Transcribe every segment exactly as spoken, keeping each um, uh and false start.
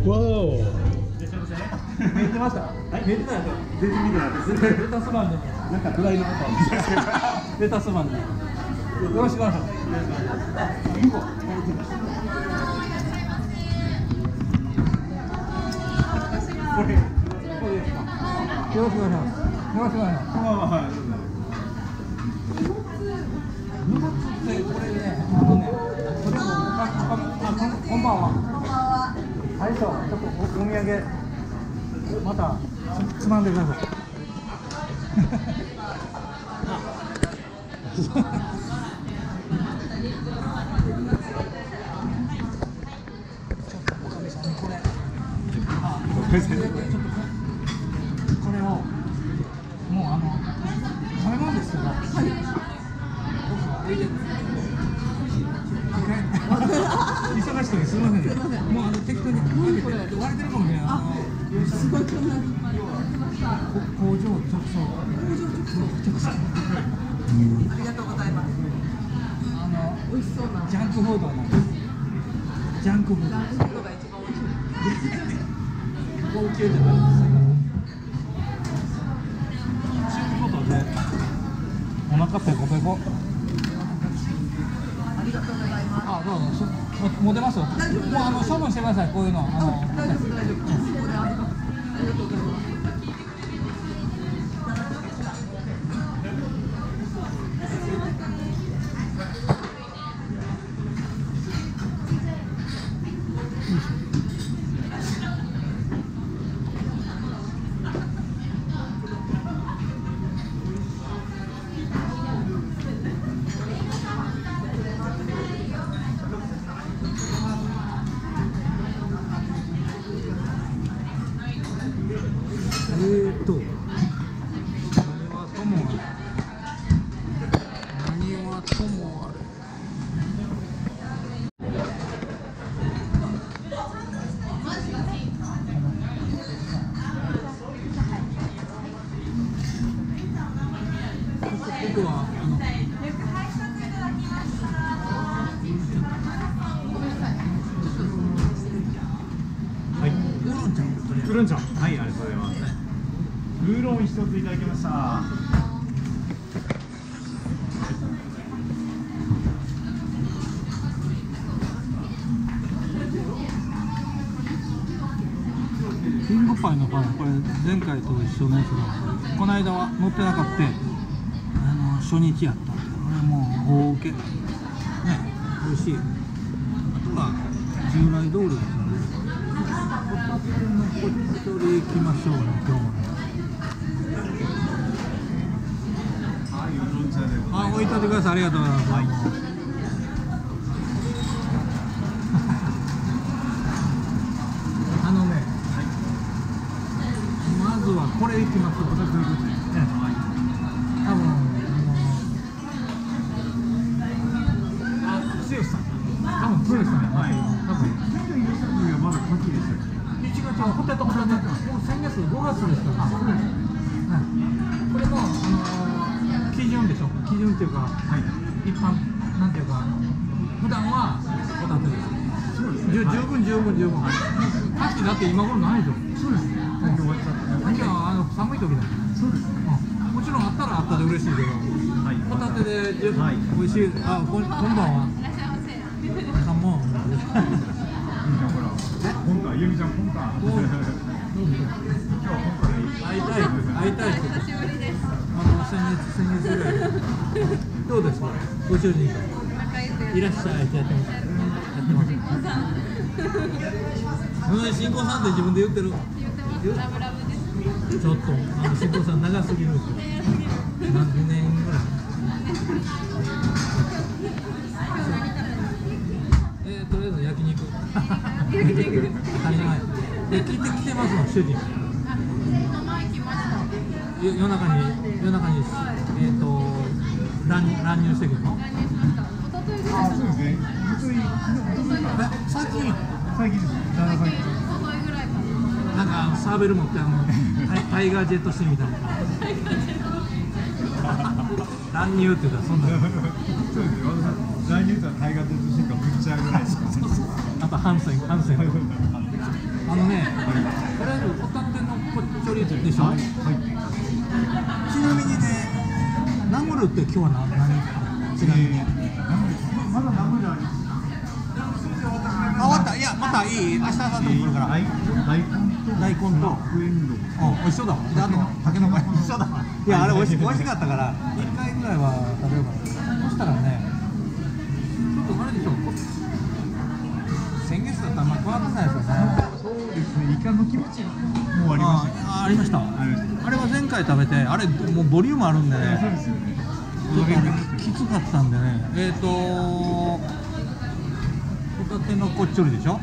わお。 見えてました。はい、見えてないですよ。全然見てないです。レタスマンでも。なんかドライのことは。レタスマンで。よろしくお願いします。これ、これですか。よろしくお願いします。よろしくお願いします。はい。荷物ってこれね、あのね、これもあ、こんばんは。こんばんは。最初ちょっとお土産またつまんでください。ちょっとこれをもうあの食べ物ですけど、はい、忙しくてすみませんね。もうあの適当にあげて割れてるかもしれない。あのすごいこんな工場直送。工場直送。ありがとうございます。あの美味しそうなジャンクフードなんです。ジャンクフード。ジャンクフードが一番美味しい。高級じゃないですか。ということで、お腹ペコペコ。ありがとうございます。あ、どうぞ。も持てます。もうあの処分してください。こういうの。あの大丈夫大丈夫。これありがとうございます。えーと、何はともあれ。何はともあれ。僕はあの。はい。ウーロン茶。ウーロン茶。はい、ありがとうございます。ウーロン一ついただきました。リンゴパイのパン、これ前回と一緒のやつがこの間は乗ってなかった。あの初日やったんで、これもう大受けね、美味しい。あとは従来通りですね。ホタテのこっちょり行きましょうね、今日もね。あ、置いといてください。ありがとうございます。はい、あのね、はい、まずはこれいきます。これということで、ね、多分あのあ、剛さん、多分剛さん、はい、多分去年入れた時はまだ牡蠣でした。いちがつはホタテホタテ、もう先月ごがつでしたから。そうです。はい。これもあの基準でしょ。基準っていうか、はい、一般なんていうか、普段はホタテです。そうですね。十分十分十分。牡蠣だって今頃ないでしょ。そうですね。今日終わっちゃった。今はあの寒い時だ。そうですね。もちろんあったらあったで嬉しいけど、はい、ホタテで十分美味しい。あ、こんこんばんは。いらっしゃいませ。あ、もう。本当はゆみちゃん本当は。今日は本当に会いたい会いたい。久しぶりです。あの先月先月ぐらい。どうですか。ご主人。いらっしゃいってやってます。やってます。うん、新婚さんって自分で言ってる。言ってます。ラブラブです。ちょっとあの新婚さん長すぎるんですよ。何年ぐらい。えー、とりあえず焼肉。焼肉。当たり前。え、聞いてきてますの、主人。夜中に夜中にえっと乱乱入してくるの？あ、そうですね。最近最近です。なんかサーベル持ってあのタイガージェットシーみたいな。乱入って言ったらそんな。そうですね。乱入ってタイガージェットシーかぶっちゃうぐらいですか。あとハンセンハンセン。 あのね、とりあえずホタテのこっちょりでしょ。はい。ちなみにね、ナムルって今日は何何？ちなみに。まだナムルあります。あ、終わった。いや、またいい。明日明後日も来るから。大根と大根と美味しそうだわ。で、あとタケノコ一緒だわ。いや、あれ美味し美味しかったから一回ぐらいは食べようかな。そしたらね、ちょっとあれでしょ。先月だったらまあ変わってないですよね。 そうですね。イカのキムチもありました。 あ、ありました。あれは前回食べて、あれもうボリュームあるんでね。 そうですよね。 きつかったんでね。えっと。ホタテのこっちょりでしょ。はい。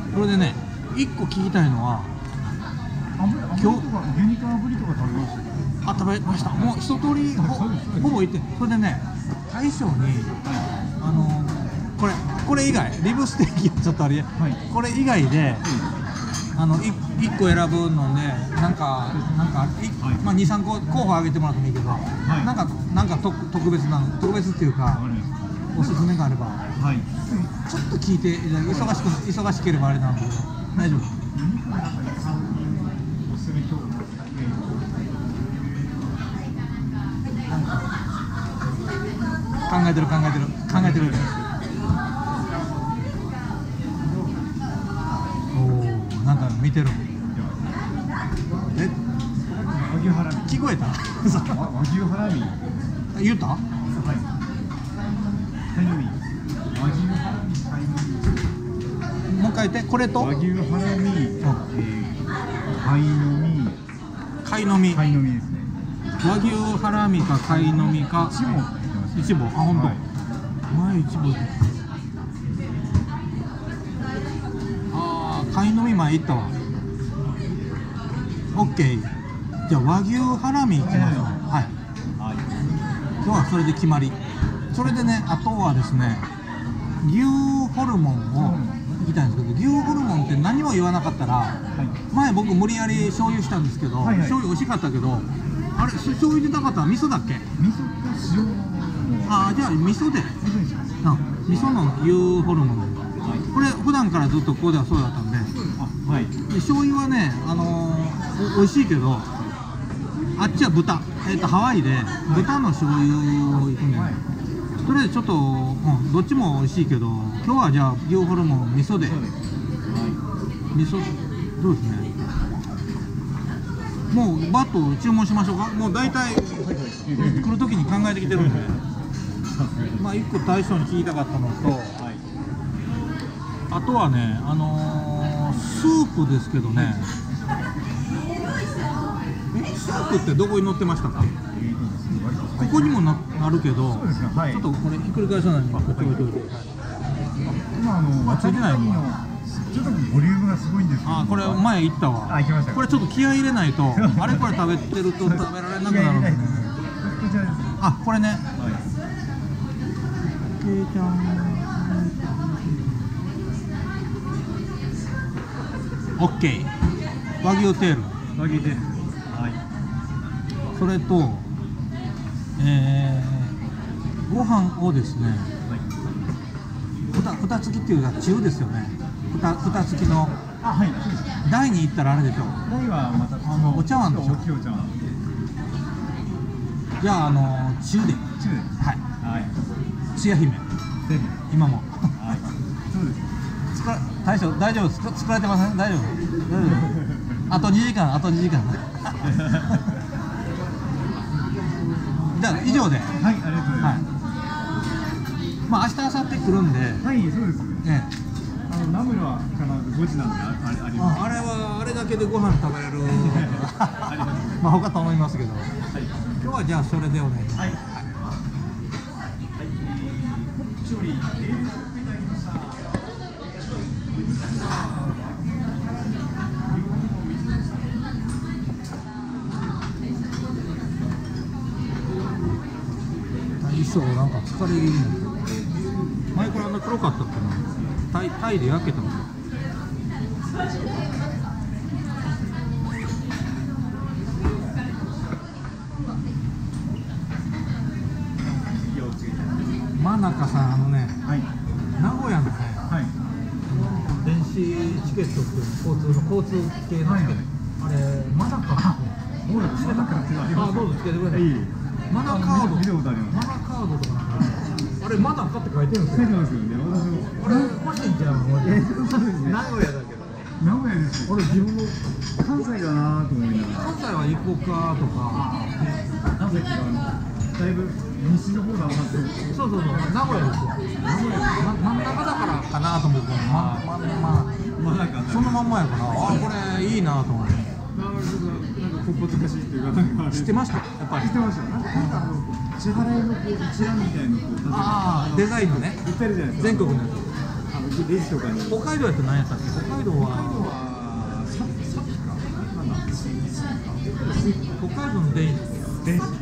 それでね、一個聞きたいのは。 今日牛肉炙りとか食べました。 あ、食べました。もう一通りほほぼ行って、それでね、大将にあのこれこれ以外リブステーキはちょっとあれ、はい、これ以外で、うん、あのい一個選ぶのでなんかなんか、はい、まあ二三個候補あげてもらってもいいけど、はい、なんかなんか特特別な特別っていうか、はい、おすすめがあれば、はい、ちょっと聞いて忙しく忙しければあれなんだけど大丈夫。考えてる考えてる考えてる。おお、なんか見てる。え、 和牛ハラミ聞こえた？ 和牛ハラミ言った？はい。 タイのみ。和牛ハラミタイのみ。 もう一回言って。これと？ 和牛ハラミ、えー、貝のみ。 貝のみ。 貝のみですね。 和牛ハラミか貝のみか。 一も。 一部、あ、本当。前一部。ああ、貝のみ前行ったわ。オッケー。じゃあ和牛ハラミ行きましょう。はい。今日はそれで決まり。それでね、あとはですね、牛ホルモンを行きたいんですけど、牛ホルモンって何も言わなかったら、前僕無理やり醤油したんですけど、醤油美味しかったけど、あれ醤油でなかったら味噌だっけ？味噌と塩。 ああ、じゃあ味噌で、あ、味噌の牛ホルモン、はい、これ普段からずっとここではそうだったんで、あ、はい、で醤油はね、あのー、おいしいけど、あっちは豚、えー、とハワイで豚の醤油をいくんで、はい、とりあえずちょっと、うん、どっちも美味しいけど、今日はじゃあ牛ホルモン味噌で、はい、味噌どうですね。もうバッと注文しましょうか。もう大体来る時に考えてきてるんで。まあいっこ大将に聞きたかったのと、はい、あとはね、あのー、スープですけどね、え、スープってどこに載ってましたか？ここにも な, なるけど、はい、ちょっとこれひっくり返さないようにこっち置いといて。 今あの、まあ、ついてないのちょっとボリュームがすごいんですけど、 あ、これ前行ったわ。 あ、行きました。 これちょっと気合い入れないとあれこれ食べてると食べられなくなるんで。あ、これね、はい、じゃん。オッケー。和牛テール。 和牛テール。はい。 それと、えー、ご飯をですね、はい、ふた蓋付きっていうか中ですよね。蓋蓋付きの。 あ、はい。 台に行ったらあれでしょ。 台はまたあのお茶碗でしょ。 大きいお茶碗。 じゃああの中で。 中で。 はい。 はい。 つや姫。今も。 はい。そうです。 作ら大将大丈夫作作られてません？大丈夫？大丈夫？あとにじかん、あとにじかん。じゃあ以上で。 はい、ありがとうございます。はい。 まあ明日明後日来るんで。 はい、そうです。ね。あのナムルは必ずごじなんであれあります。 あれはあれだけでご飯食べれる。まあ他と思いますけど。はい。今日はじゃあそれでお願いします。はい。大将なんか疲れ気味。前これあんな黒かったっけな。タイタイで焼けたの。真中さん、あのね、はい、名古屋のね、はい、 電子チケットっていう交通の交通系のチケット、あれまだか俺してたから手があ、どうぞつけてください。マナカード、マナカードとかなんかあれマナカって書いてるんですよ。あれ欲しいんちゃうの？名古屋だけど。 名古屋ですよ。俺自分も関西だなと思いながら。 関西は行こうかとか。 なぜかだいぶ西の方が分かってる。 そうそうそう、名古屋ですよ。名古屋真ん中だからかなと思って、まままあそのまんまやから、あこれいいなと思って。 なんかこっぱずかしいっていうかなんか知ってました。やっぱり。 知ってました。なんかあの支払いのこう一覧みたいなのこうああデザインのね。 売ってるじゃないですか。 全国のやつ。 あのレジとかに。 北海道やって何やったっけ？北海道は。 ささっきか。なんだ。 北海道の電子。 電子。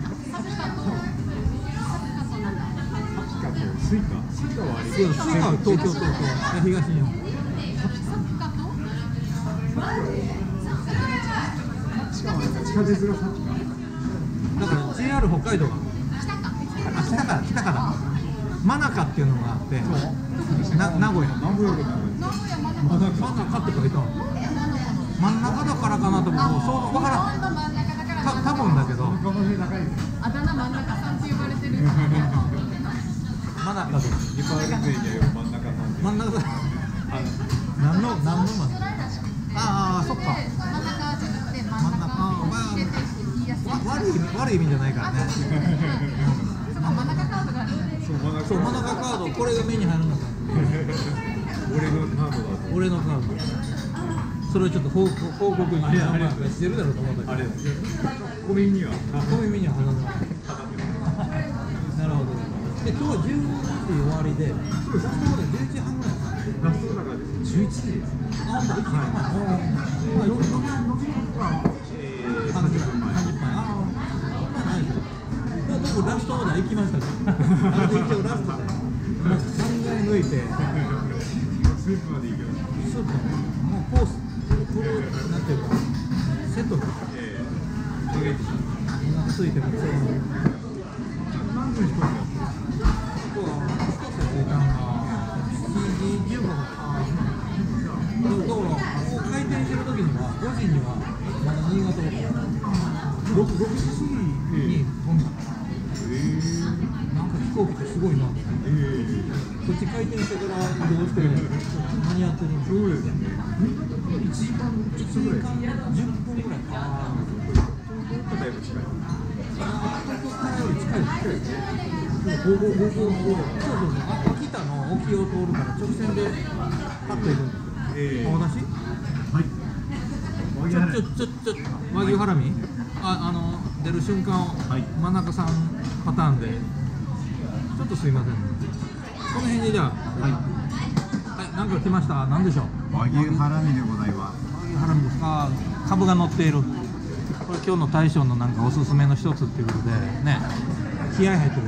スイカ。スイカはあれ。 スイカは東京東京東日本。 地下鉄がさっきか。 だから ジェイアール 北海道が。あ、北から北から。マナカっていうのがあって。な名古屋。 名古屋がマナカって書いてある。真ん中だからかなと思う。そうわからん。た多分だけど。 あだ名真ん中さんって呼ばれてる。 マナカで。 リパールゼイで真ん中さん。 真ん中さん。何の何の真ん中。ああそっか。 真ん中じゃなくて真ん中を入れて言いやすい。 悪い悪い意味じゃないからね。 その真ん中カードがある。 そう真ん中カードこれが目に入るのか。 俺のカードだ。 俺のカード。それをちょっと報告報告に何枚かしてるだろうと思ったけど。 小耳には。 小耳には挟んでます。なるほど。で今日はじゅうにじ終わりで、そうです。今日でじゅういちじはんぐらい。 ラストだからじゅういちじです。 あ、もういちじはん。まあろくじかんさんじゅっぷんまえ。さんじゅっぷんまえ。ああ、まあないです。もう僕ラストオーダー行きましたから。あれで一応ラストで。もうさんがい抜いて。 スープまでいいけど。 スープもうコース。これなんていうかセットで。 ええ。スパゲッティ。 お腹空いてる。そう。 何分一つやってる。 ここは一つで時間がしちじじゅうごふん。だからこう開店してる時にはごじにはまだ新潟をろくじ過ぎに飛んだ。なんか飛行機ってすごいなって。こっち開店してから移動して間に合ってるんですよ。そうですね。いちじかんちょっとぐらい。じゅっぷんぐらい。ああ。 だいぶ近い。 東京からより近いです。そうそうそう。秋田の沖を通るから直線でパッと行くんですよ。 ええ。 お出し？ はい。 ちょちょちょちょ和牛ハラミ？ああの出る瞬間を真中さんパターンでちょっとすいません。この辺でじゃあはいはいなんか来ました。なんでしょう？ 和牛ハラミでございます。 和牛ハラミですか？株が乗っている。これ今日の大将のなんかおすすめの一つっていうことでね気合入ってる。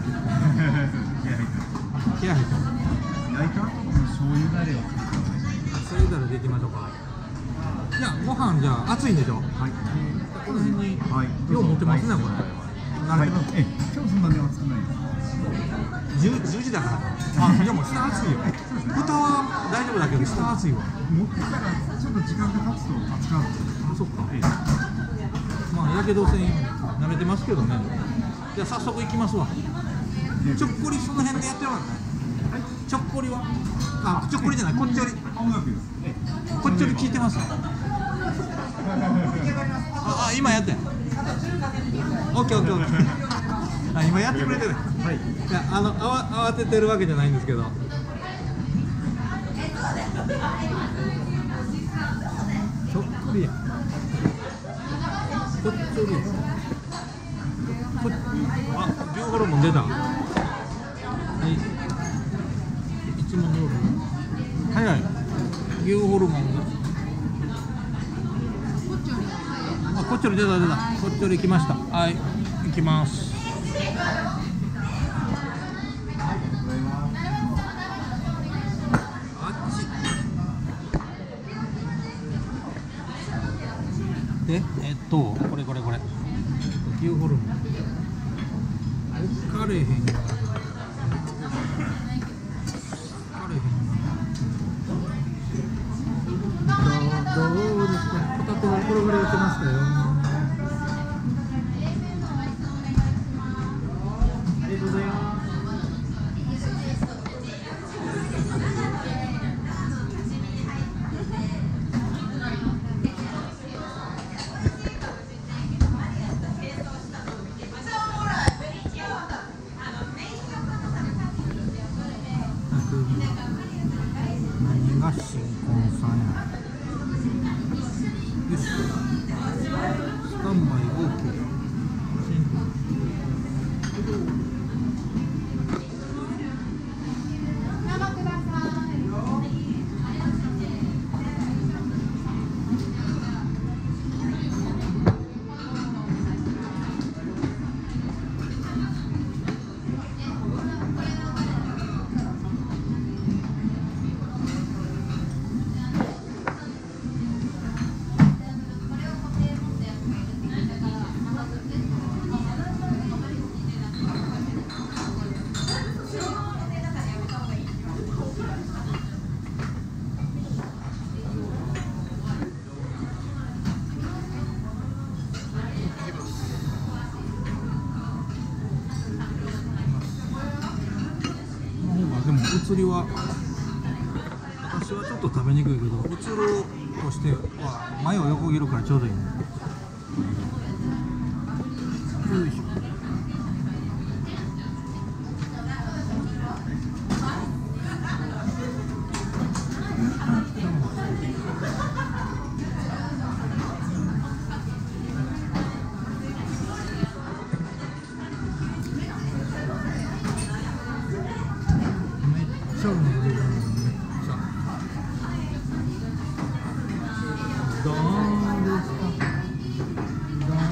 気合入ってる。 焼いた後の醤油ダレを作って醤油ダレでいきましょうか。じゃあご飯じゃあ熱いんでしょ？はい。この辺によう持ってますねこれ。なるほど。 え、今日そんなに熱くないです。 じゅうじだから。あ、いやもう下熱いよ。蓋は大丈夫だけど下熱いわ。 持ってたらちょっと時間が経つと熱くなる。 あ、そっか。まあやけどせん慣れてますけどね。じゃあ早速行きますわ。ちょっこりその辺でやってるわね。ちょっこりは？あ、ちょっこりじゃない。こっちより。 音楽です。 こっちより聞いてます。あ、あ今やって。オッケーオッケーオッケー。あ、今やってくれてる。はい。いやあの慌慌ててるわけじゃないんですけど。ちょっこりや。こっちより。こあ、牛ホルモン出た。はい。いつも通り。早い。牛ホルモンが。あ、こっちより出た出た。こっちより来ました。はい、行きます。で、えっと、これこれこれ牛ホルモンおっかれへんがおっかれへんが転がり落ちましたよ。ありがとうございます。何が新婚さんや。よし。スタンバイ OK。でもお釣りは私はちょっと食べにくいけど、おつるとしては前を横切るからちょうどいいね。よいしょ。めっちゃうまい。めっちゃどうですか。どう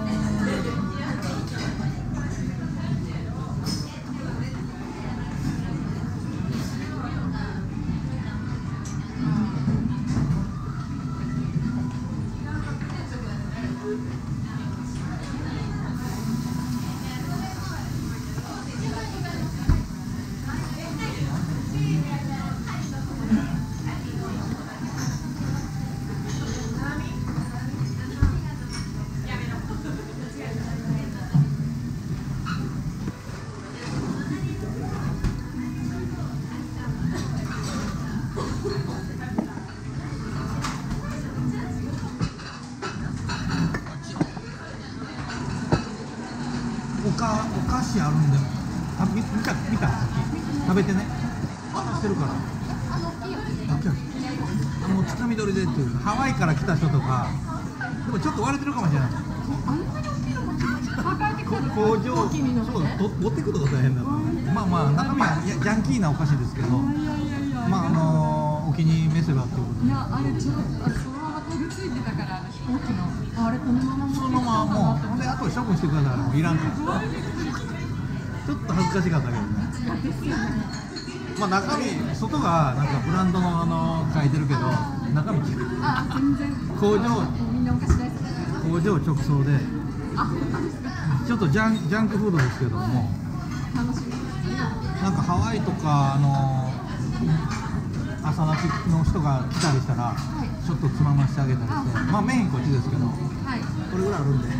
おかお菓子あるんで、あ見見た見たさっき食べてね。渡してるから。 あの大きいやつ。 大きいやつ。あのつかみ取りでっていうハワイから来た人とか、でもちょっと割れてるかもしれない。 あんなに大きいのも抱えてくる。 工場大きいのそうと持ってくるのが大変だと。まあまあ中身はやヤンキーなお菓子ですけど、 いやいやいや。 まああのお気に召せばっていうことで。 いやあれちょっとあそのまま飛びついてたから飛行機のあれこのままそのままもうほんであと処分してください。もういらんから。ちょっと恥ずかしかったけどね。まあ中身外がなんかブランドのあの書いてるけど中身違う。 あ全然工場みんなお菓子大好きだから工場直送であ本当ですかちょっとジャンジャンクフードですけども、 楽しみなんかハワイとかあの朝立ちの人が来たりしたらちょっとつまましてあげたりして、まあメインこっちですけどはいこれぐらいあるんで。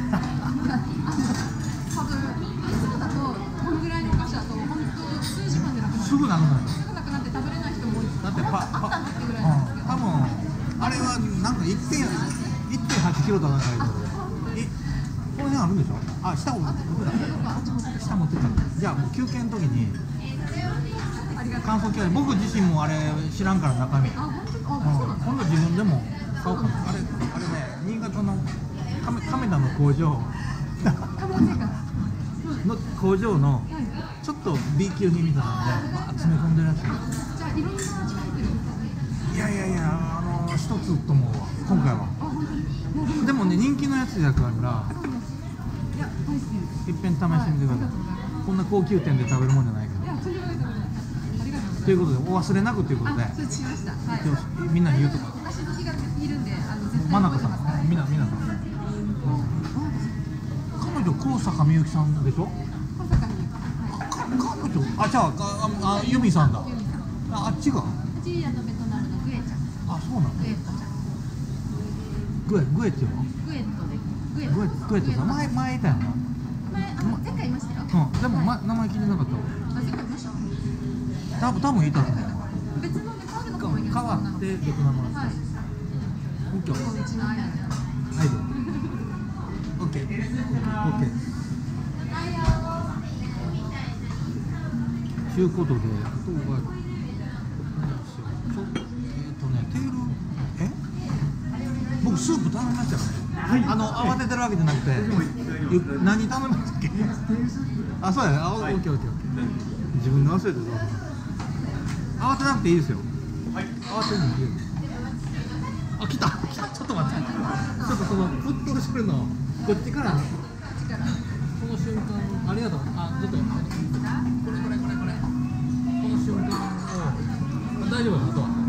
多分いつもだとこのぐらいのお菓子だと本当数時間でなくなるすぐなくなる。 すぐなくなって食べれない人も多いですだってパパあったんだってぐらいなんですけど多分あれはなんかいってんはちキロとかなんかいこの辺あるんでしょ。あ下を持ってた下持ってた。じゃあもう休憩の時にありがとう乾燥機械僕自身もあれ知らんから中身、うん、 あ本当あそうなんです今度自分でも買おうかな。あれあれね新潟の亀亀田の工場カメラメーカーの工場のはいちょっと B 級品みたいなんで、まあ、詰め込んでるやつ。 じゃあいろんな味が入ってるんですねいやいやいやあの一つと思うわ今回は。 あ本当にもうでもでもね人気のやつだからそうですいや大好きですいっぺん試してみてください。こんな高級店で食べるもんじゃないかいやとんでもないと思いますありがとうございますら。ということでお忘れなくということで、 あ承知しましたはいよしみんなに言うとか。 私好きがいるんであの絶対真中さ覚えてますん、みなみなさん。彼女高坂みゆきさんでしょ。 小坂にはい彼女あじゃあああユミさんだ。 ユミさんああっちがうちあのベトナムのグエちゃんあそうなんだ。 グエコちゃんグエグエっていうの？ グエットでグエグエグエットさん前前いたよな。 前あ前回いましたよ。 うんでも、ま、名前聞いてなかったわ。 あ前回いました。 多分多分いたと思う。 別のベトナムの子もいる。 変わってベトナムの。 はい。 オッケー。 このうちのアイドル。 アイドル。オッケー。オッケー。ということで、あとはちょっとえっとねテールえ？僕スープ頼みましたよね。あの慌ててるわけじゃなくて、何頼みましたっけ？あそうやね。あオッケーオッケーオッケー。自分で忘れてた。慌てなくていいですよ。慌てんでいいよ。あ来た。来た。ちょっと待って。ちょっとそのフットルするのこっちから。この瞬間ありがとう。あちょっとこれこれこれこれ。この瞬間を大丈夫ですあとは。ね。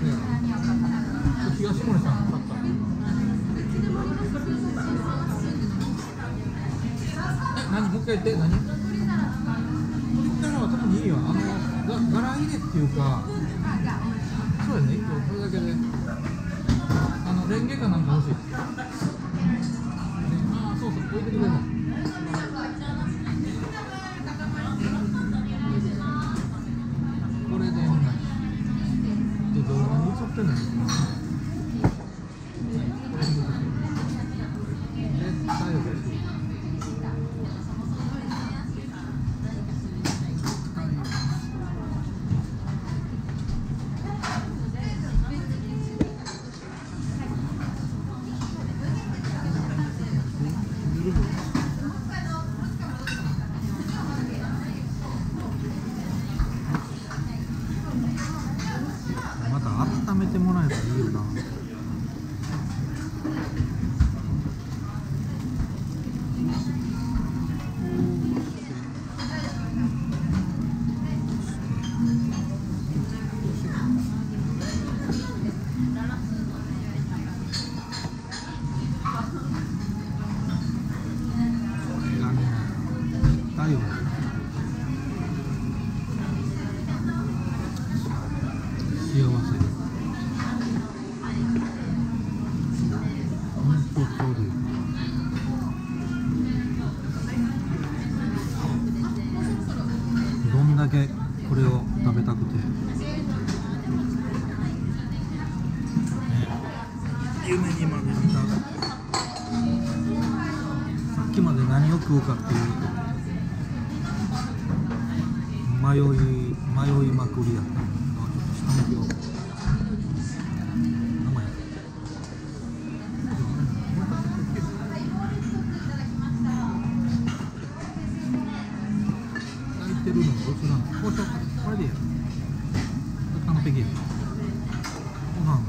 東森さんの勝った。え何もう一回言って何？トリプルは特にいいよ。あのが柄入れっていうか。そうやね。一個これだけで。あのレンゲかなんか欲しい。ね、ああそうそう置いてくれるの。これで何？でどう何映ってんの？絶対欲しい。また温めてもらえばいいよな。どんだけこれを食べたくて、ね、夢にまで見た。さっきまで何を食うかっていうと迷い迷いまくりやったのがちょっと下向きを名前焼いてるのが映らない。こうしようか。これでいいや。完璧や。ご飯が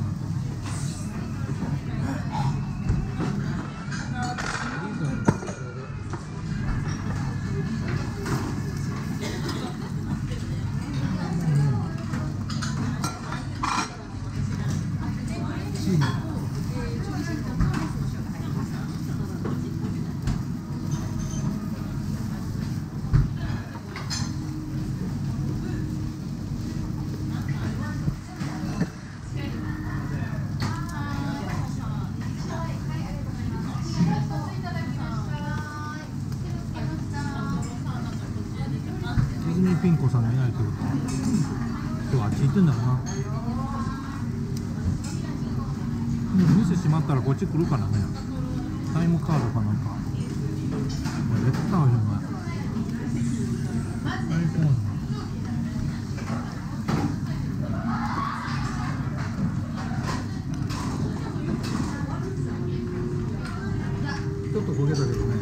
ピン子さんがいないってことは今日あっち行ってんだろうな。でも店閉まったらこっち来るからね。タイムカードかなんかこれ絶対あるよね。最高だな。ちょっと焦げたけどね。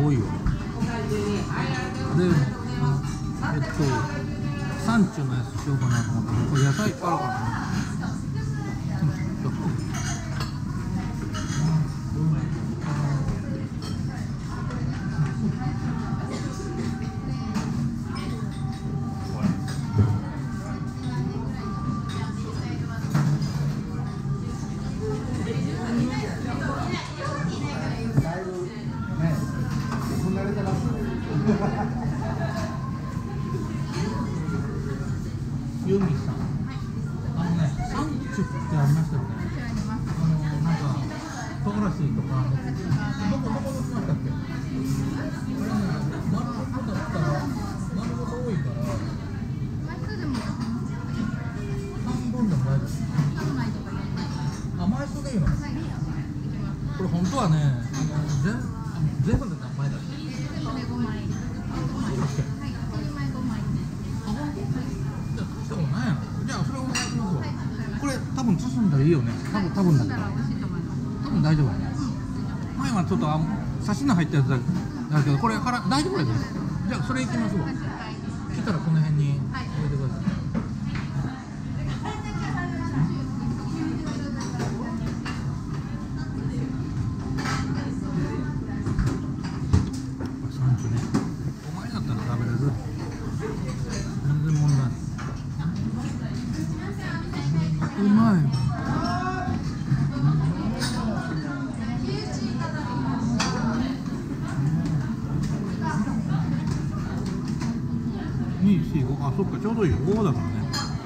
多いよ。で、えっとサンチュのやつしようかなと思ったら、これ野菜いっぱいあるからね。ユミさん、あのね、サンチュってありましたよね。あの、なんか、トウガラシとか、どこ、どこのしましたっけ。これね、丸ごとだったら、丸ごと多いから。半分でも大丈夫。あ、枚数でいいの。これ本当はね、あの、全、全部で何枚だっけ。これ多分包んだらいいよね。多分多分だけど。多分大丈夫だね。前はちょっとあ刺しの入ったやつだだけど、これから大丈夫だけど。じゃあそれいきますわ。来たらこの辺に置いてください。サンチュね。お前だったら食べれる。全然問題ない。うまい。に、よん、ご、あ、そっか、ちょうどいいよ。ごだからね。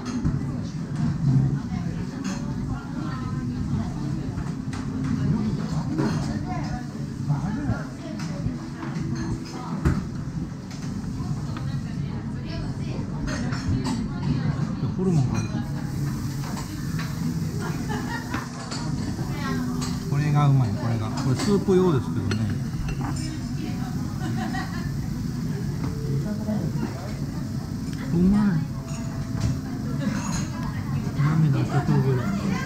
ホルモンがある。これがうまい、これが。これスープ用ですけどね。うまい。涙が注ぐ。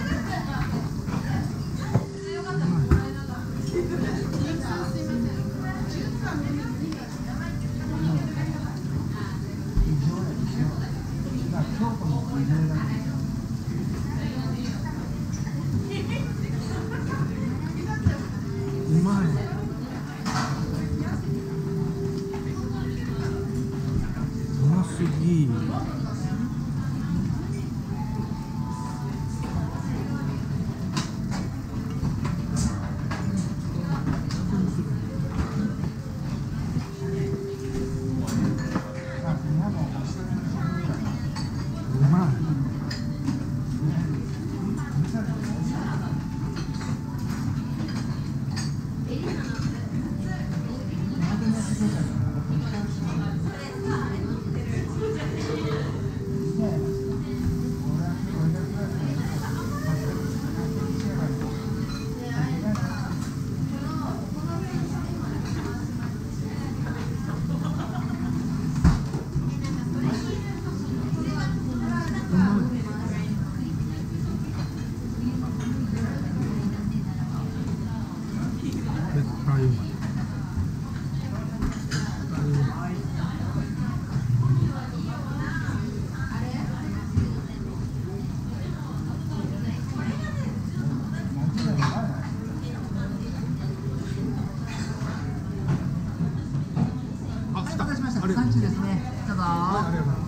うまい。うますぎ。うまい。 サンチュですね。どうぞ。 はい、ありがとうございます。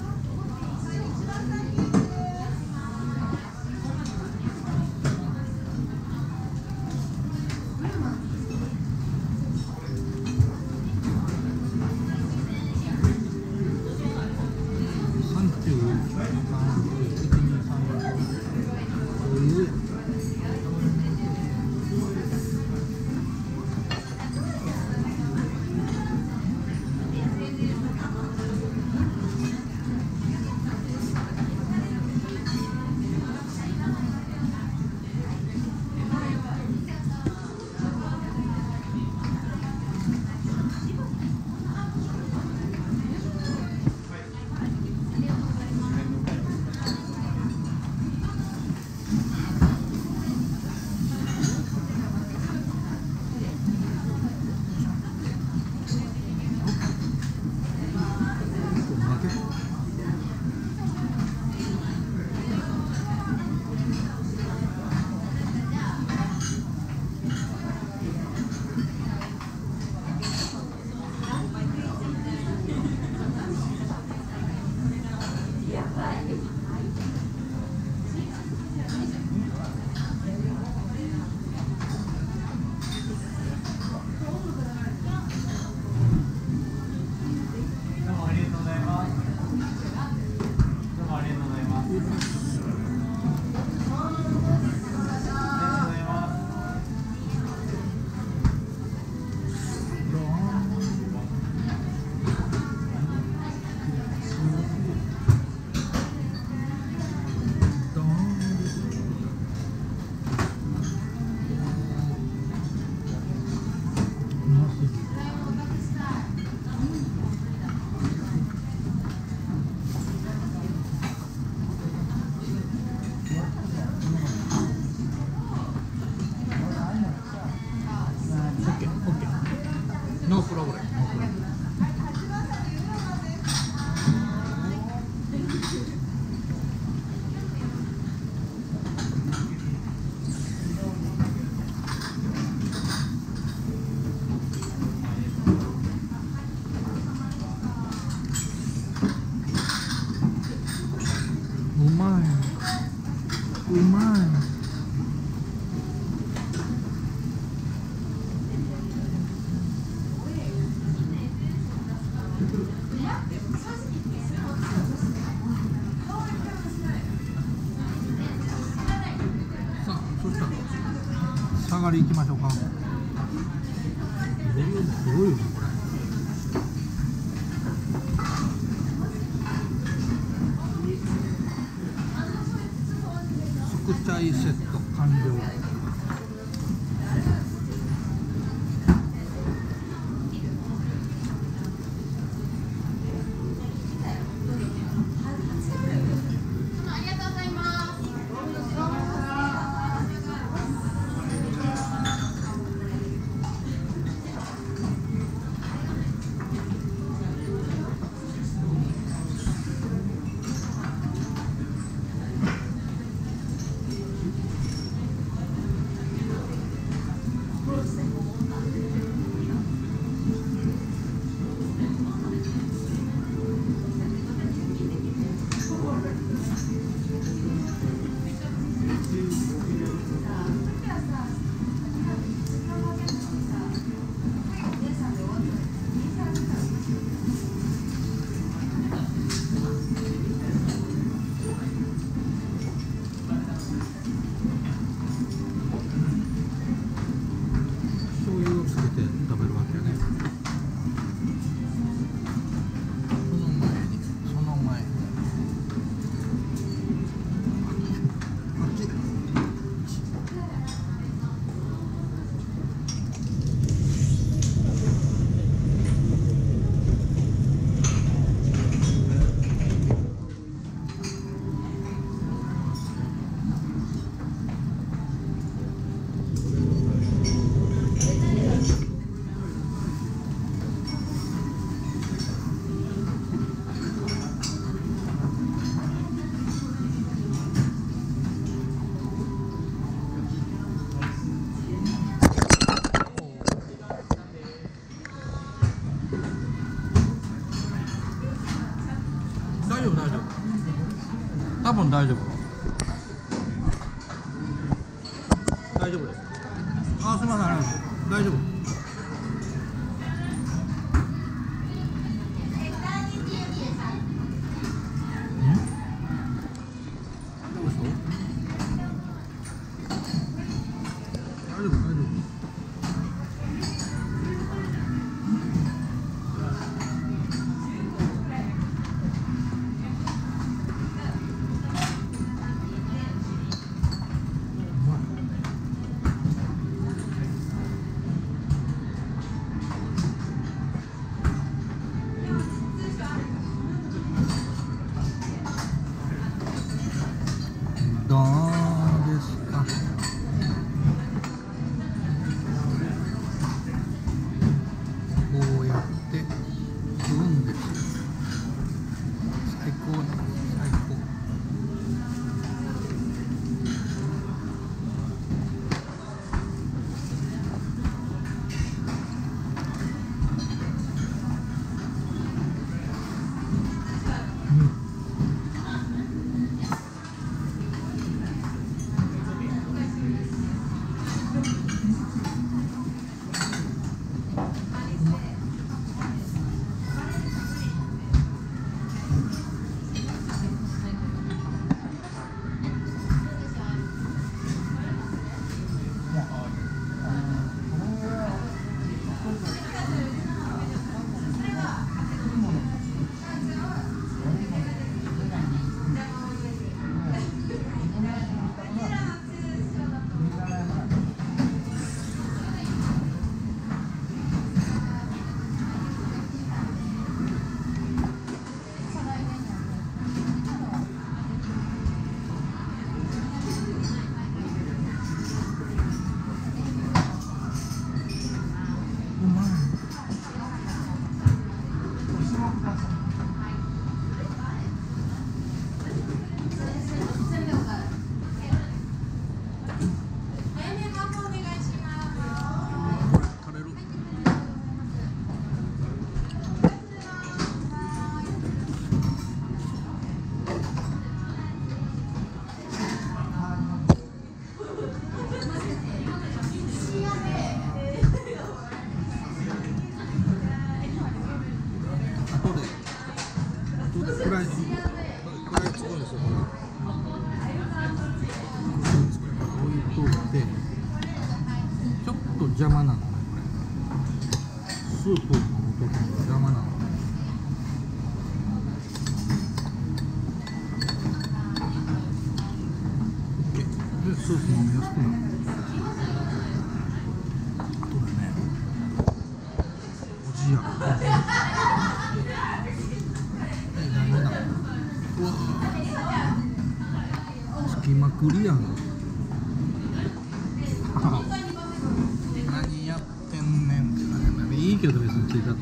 サンチュいちにさんよんノープログレム。うまい。うまい。さあ、そしたら下がり行きましょうか。ボリュームすごいよね、これ。スクチャイセット完了。大丈夫大丈夫、多分大丈夫大丈夫です。あ、すみません、ありがとう。大丈夫。 スープを飲む時に邪魔なの。でスープ飲みやすくなる。あとだね、おじやえ、ダメだ。うわつきまくりやん。何やってんねんってなね。いいけど別についたって。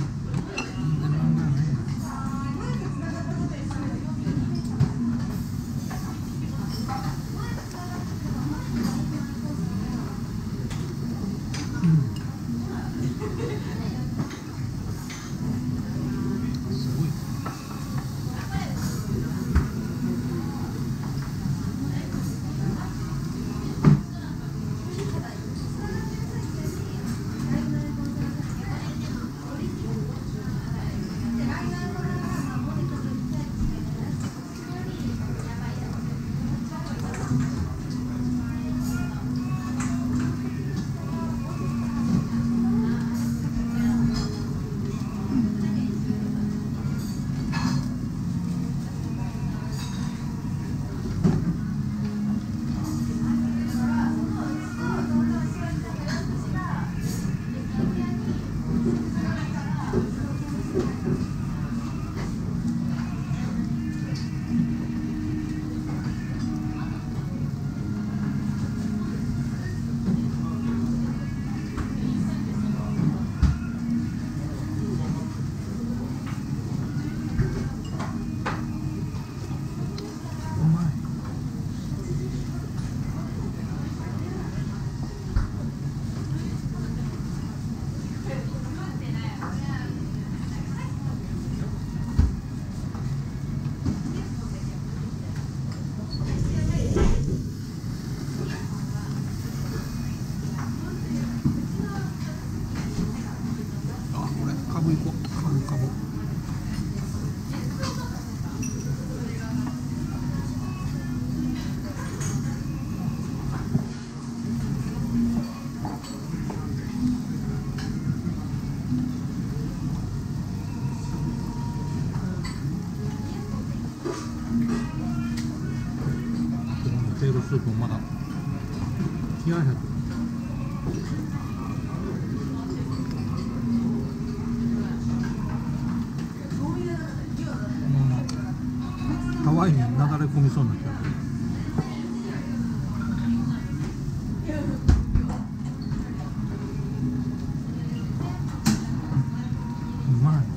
テールスープもまだ冷ややと。ハワイになだれ込みそうになっちゃう。うまい。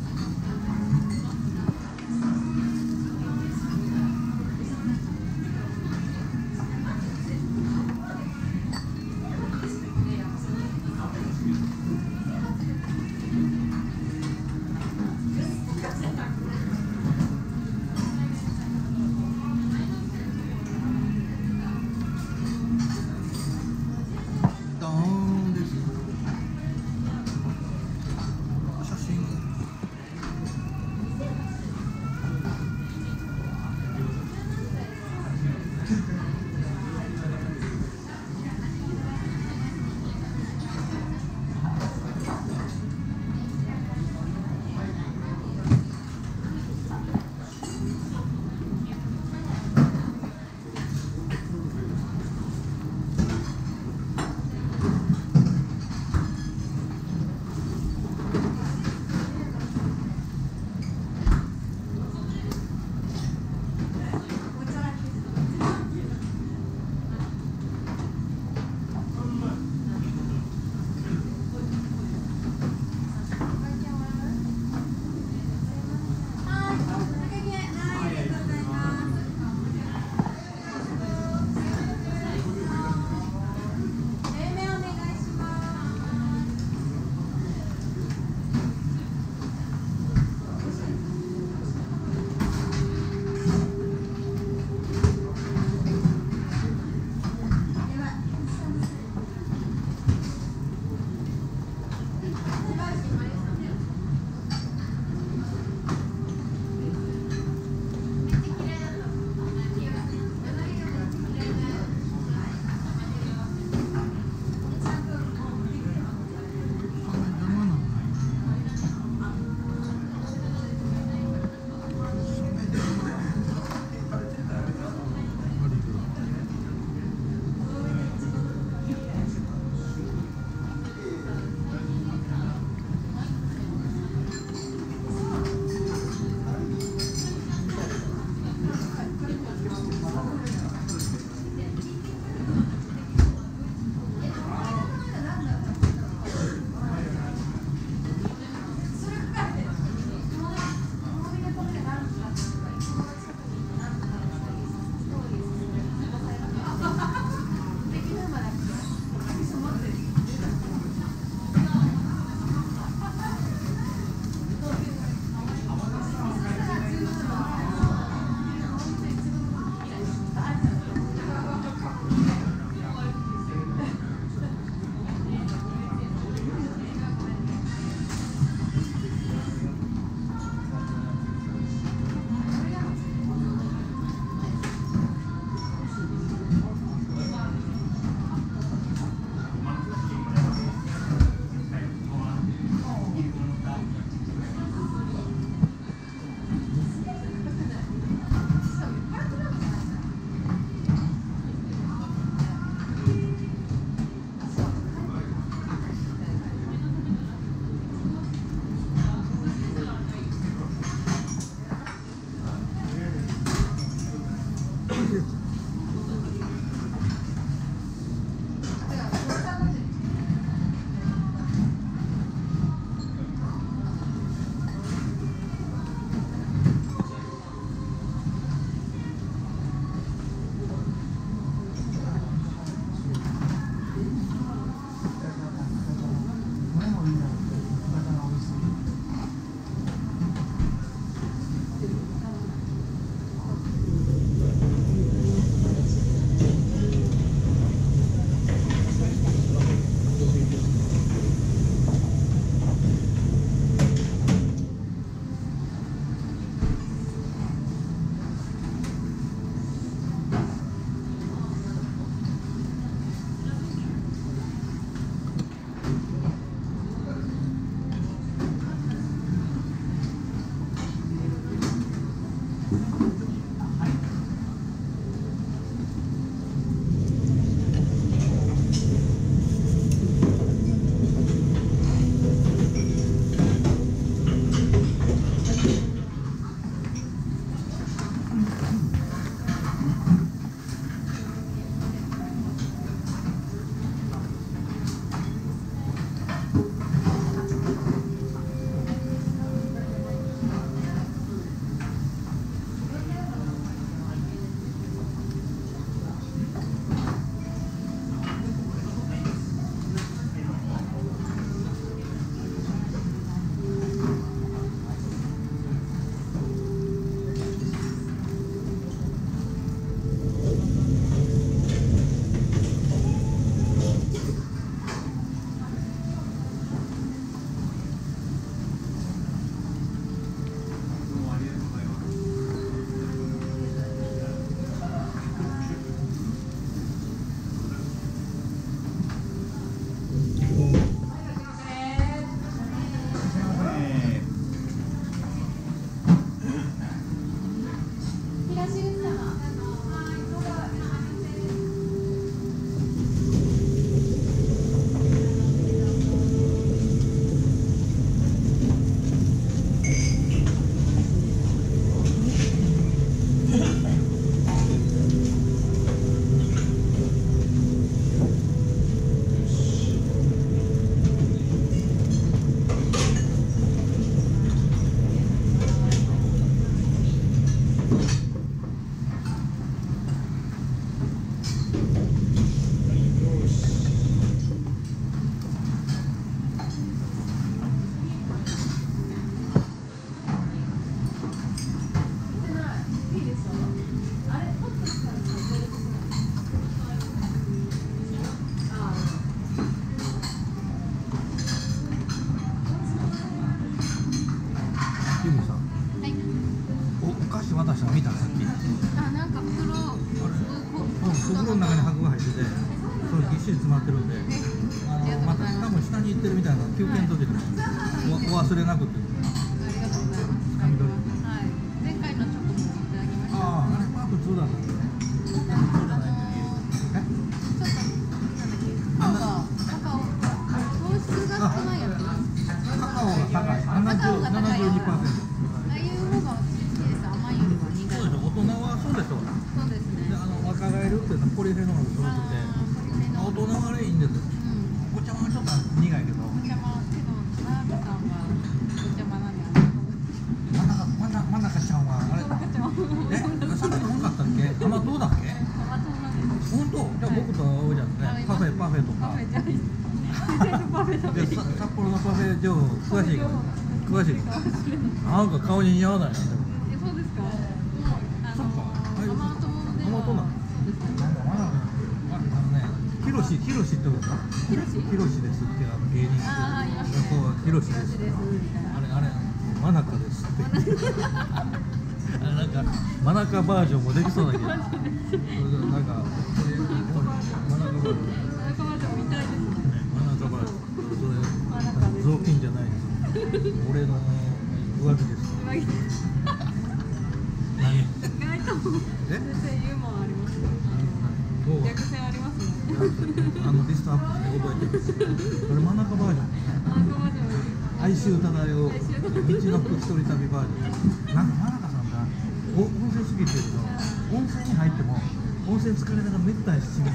し詰まってるんで、あのまた多分下に行ってるみたいな休憩の時でもおお忘れなくって。 ありがとうございます。 深緑。 はい。前回のチョコもいただきました。 ああ、あれは普通だと思う。普通じゃないんだよ。え？ ちょっとなんだっけ。カカオが糖質が少ないやつ。 カカオが高い。 カカオが高いやつ。 ななじゅうにパーセント。 ああいう方が私好きです。甘いよりは苦い。 そうでしょ。大人はそうでしょ。 そうですね。 で、あの若返るっていうのはポリフェノール揃ってて、大人はあれいいんですよ。お茶碗はちょっと苦いけど。 お茶碗けど、ナーブさんはお茶碗なんで。 真ん中真ん中真ん中ちゃんはあれ。え、さっき飲んかったっけ？甘党だっけ？ 甘党なんです。 本当？じゃあ僕と会うじゃんね。パフェパフェとか。 パフェじゃない。パフェ食べで、さ札幌のパフェ情報詳しいから。詳しいから。なんか顔に似合わないな。 え、そうですか。あの甘党で甘党なの。なんかまだあのね、ヒロシヒロシってことか。 ヒロシ。 ヒロシですってあの芸人。 ああ、いますね。 こうヒロシです。 ですみたいな。 あれあれマナカですって。あれなんかマナカバージョンもできそうだけど。なんかこれマナカバージョン。 マナカバージョン見たいですね。 マナカバージョン。それマナカです。 雑巾じゃないです。俺の浮気です。 上着。 何？ 意外とえ？ 先生ユーモアありますね。 どう？ 逆線ありますね。 あのリストアップして覚えてる。これ真ん中バージョン。 マナカバージョン。 哀愁漂う道のく一人旅バージョン。なんか真中さんがお温泉好きって言うけど、温泉に入っても温泉疲れながらめったにしない。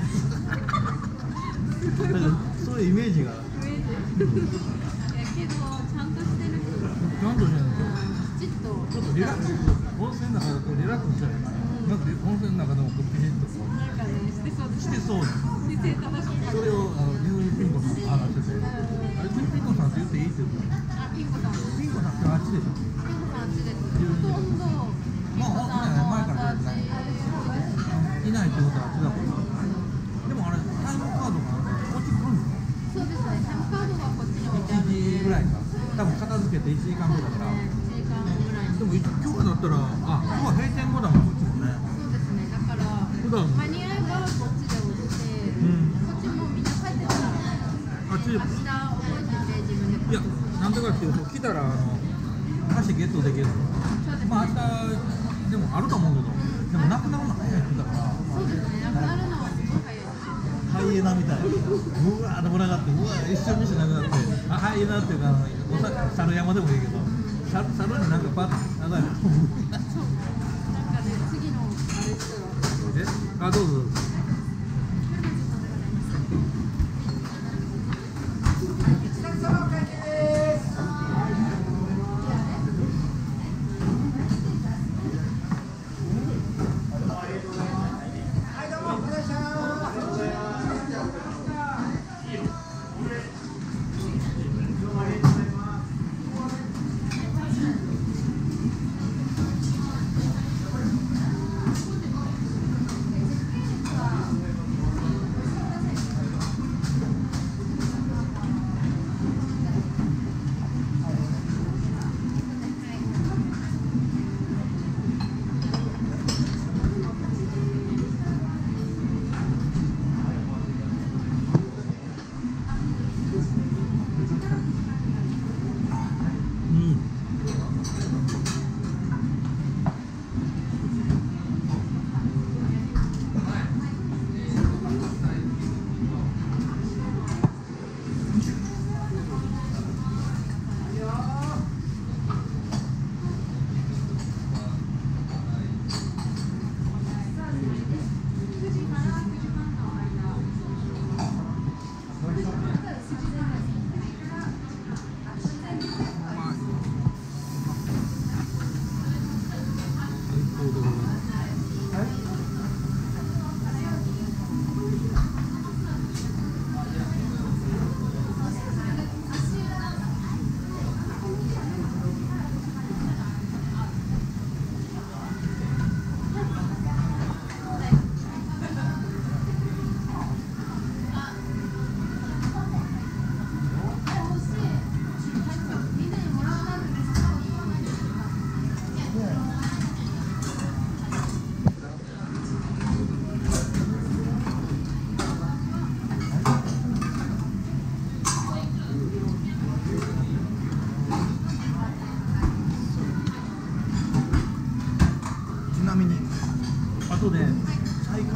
だからそういうイメージが。 イメージ。いやけどちゃんとしてる人。 ちゃんとしてるんですよ。 きちっと。 ちょっとリラックス、温泉の中でこうリラックスしたいから、なんか温泉の中でもこうピシッとこうなんかねしてそうです。 してそうな。 姿勢正しい。 それをあのディズニーピン子さんと話してて、あれディズニーピン子さんって言っていいって言うから、 あ、ピンコさん。 ピン子さんってあっちでしょ。 ピンコさんあっちです。ほとんどピンコさんも朝あっち。 いないってことはあっちだから。でもあれタイムカードがこっち来るんですか？ そうですね。タイムカードがこっちに置いてある。 いちじぐらいか。多分片付けていちじかんごだから。 いちじかんぐらい。 でも今日だったら、あ、今日は閉店後だもんこっちもね。 そうですね。だから普段間に合えばこっちで落ちて、 んこっちもみんな帰ってたらあっちで。 明日覚えてて自分で。 いや、なんでかっていうと来たらあの箸ゲットできる。 そうですね。 まあ明日でもあると思うけど、でもなくなるの早いって言ったから。 そうですね。なくなるのはすごい早いです。 ハイエナみたいな。うわーでもなかった。うわー一瞬にしなくなって。あ、ハイエナっていうかあのおさ猿山でもいいけど、猿猿になんかパッとあだよ。 そう。なんかね次のあれしたら。 え、あどうぞどうぞ。 あ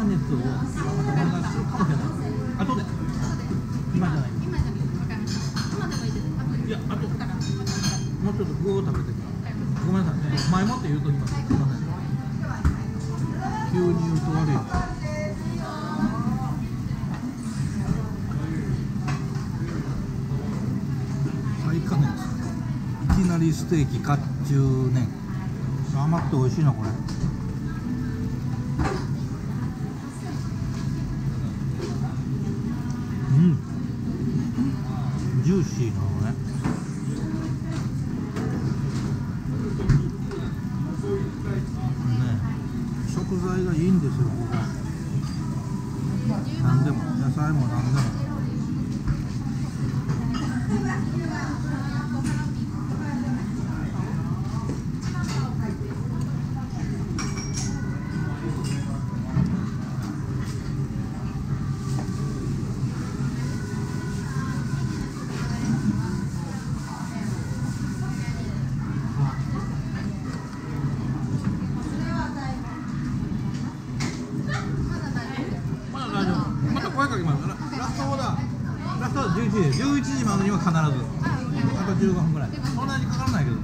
加熱をまたお願いするかもしれない。後で。今じゃない。 今じゃなくてわかりました。今でもいいです。 いや、あとだからもうちょっと具を食べてから。ごめんなさい。前もって言うときます。すみません。急に言うと悪い。再加熱。いきなりステーキ甲冑ね。甘くて美味しいなこれ。うん。ジューシーなのね。食材がいいんですよ、ここ。何でも、野菜も何でも。じゅういちじまでには必ずあとじゅうごふんぐらい、そんなにかからないけどね。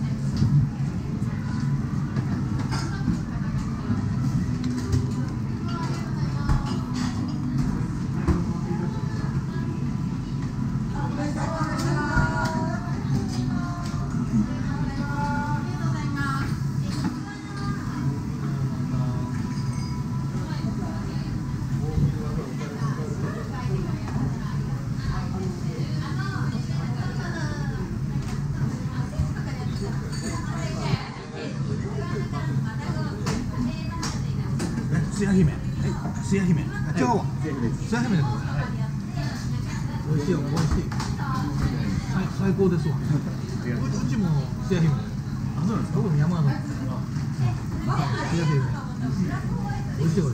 つや姫、つや姫、違うわ、つや姫です。美味しいよ、美味しい。最高ですわ。うちもつや姫。あ、そうですか。僕も山形。つや姫。美味しい美味しい美味しい。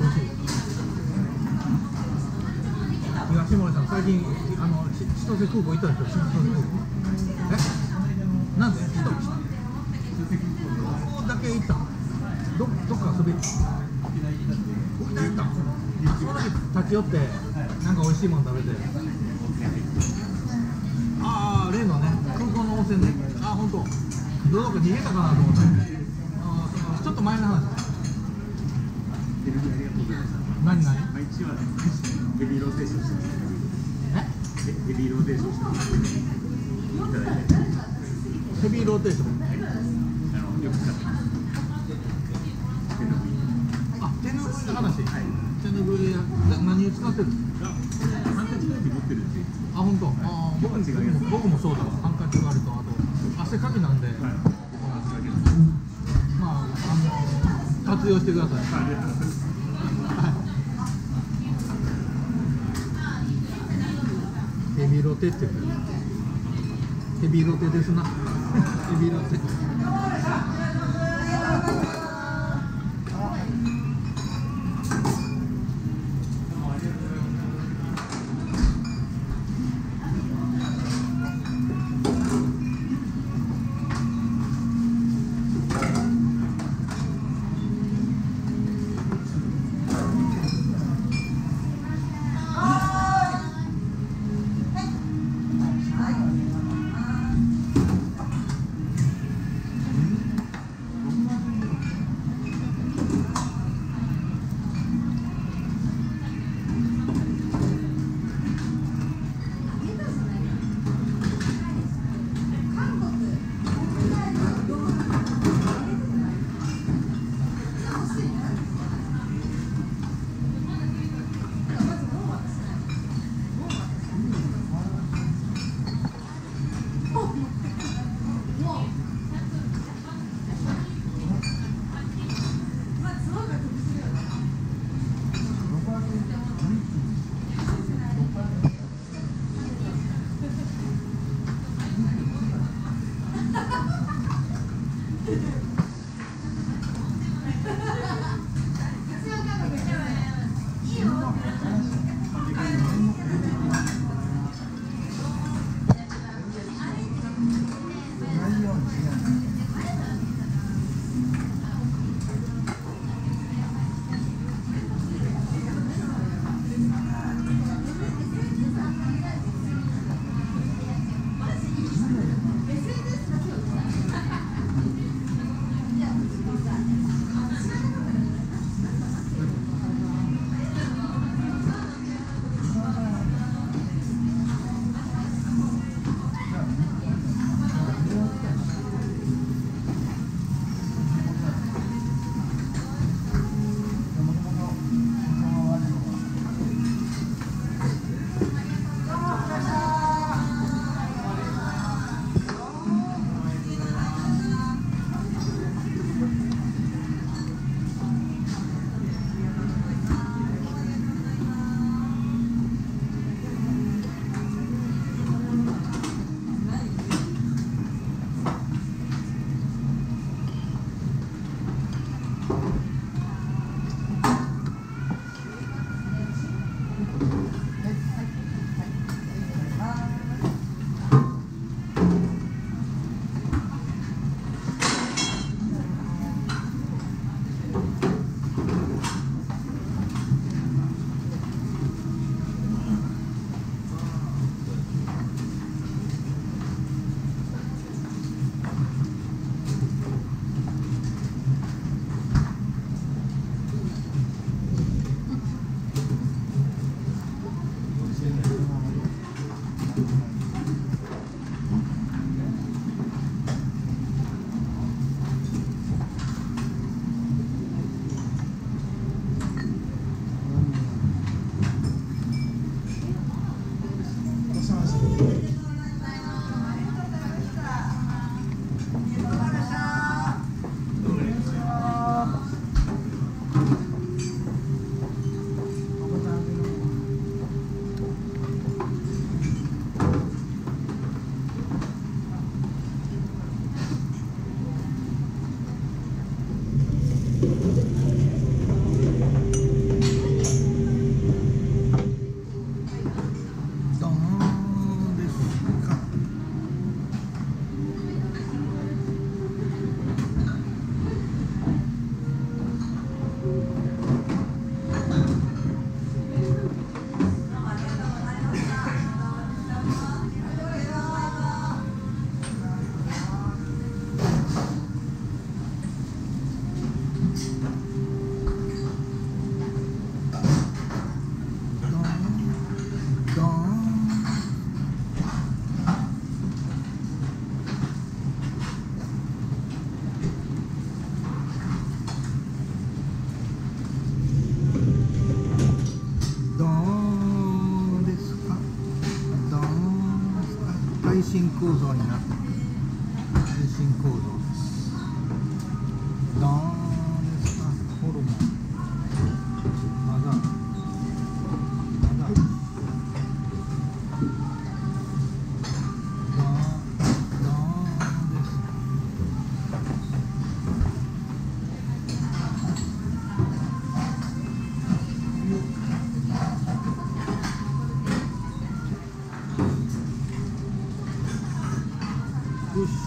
東森さん、最近あの千歳空港行ったんですよ。千歳空港。え？なんで？一人。ここだけ行った。どどっか遊び。その時立ち寄ってなんか美味しいもの食べて、ああ例のね空港の温泉ね、ああ本当どうか逃げたかなと思って、あちょっと前の話。何何？ 毎日はヘビーローテーションしてます。 え？ ヘビーローテーションしてます。 ヘビーローテーション。 あのよく使ってます。 手ぬぐいの話、手ぬぐい何を使ってるんですか？ ハンカチが持ってるんで。 あ、本当。あ僕も僕もそうだわ。ハンカチがあると、あと汗かきなんで、まああの活用してください。ヘビロテって言う。ヘビロテですな。ヘビロテ。 最新構造になっている。最新構造です。ダーンですか、ホルモン。まだ。まだ。ダーン、ダーンです。よし。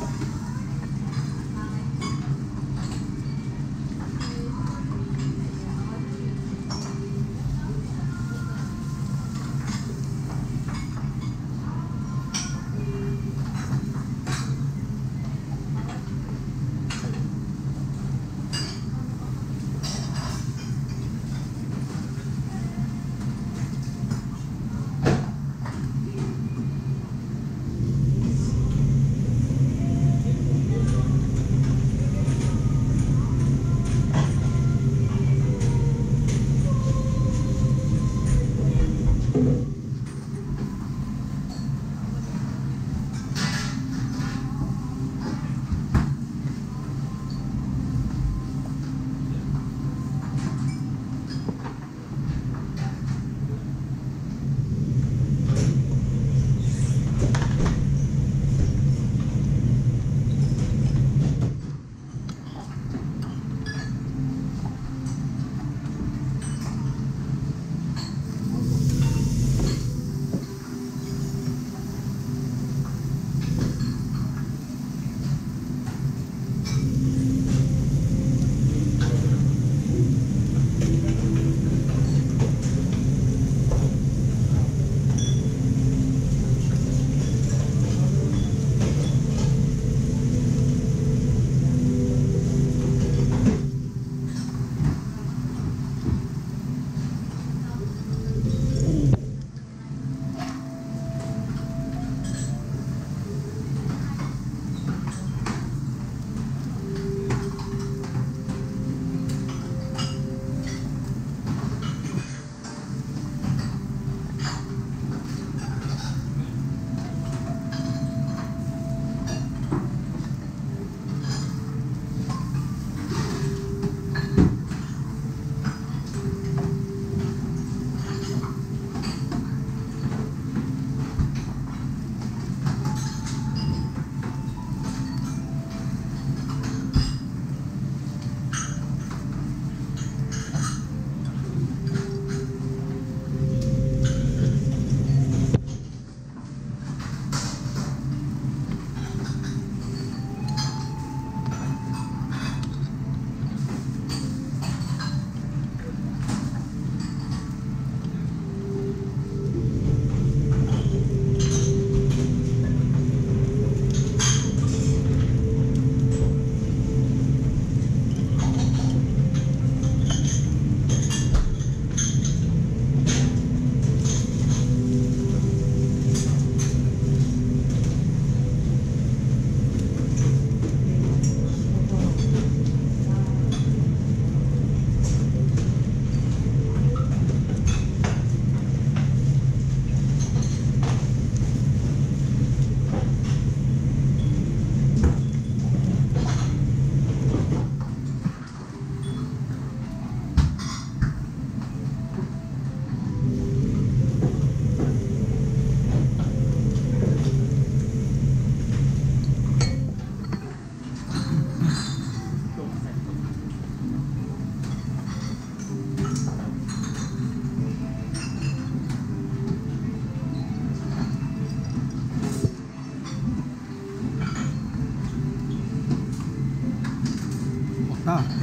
さあ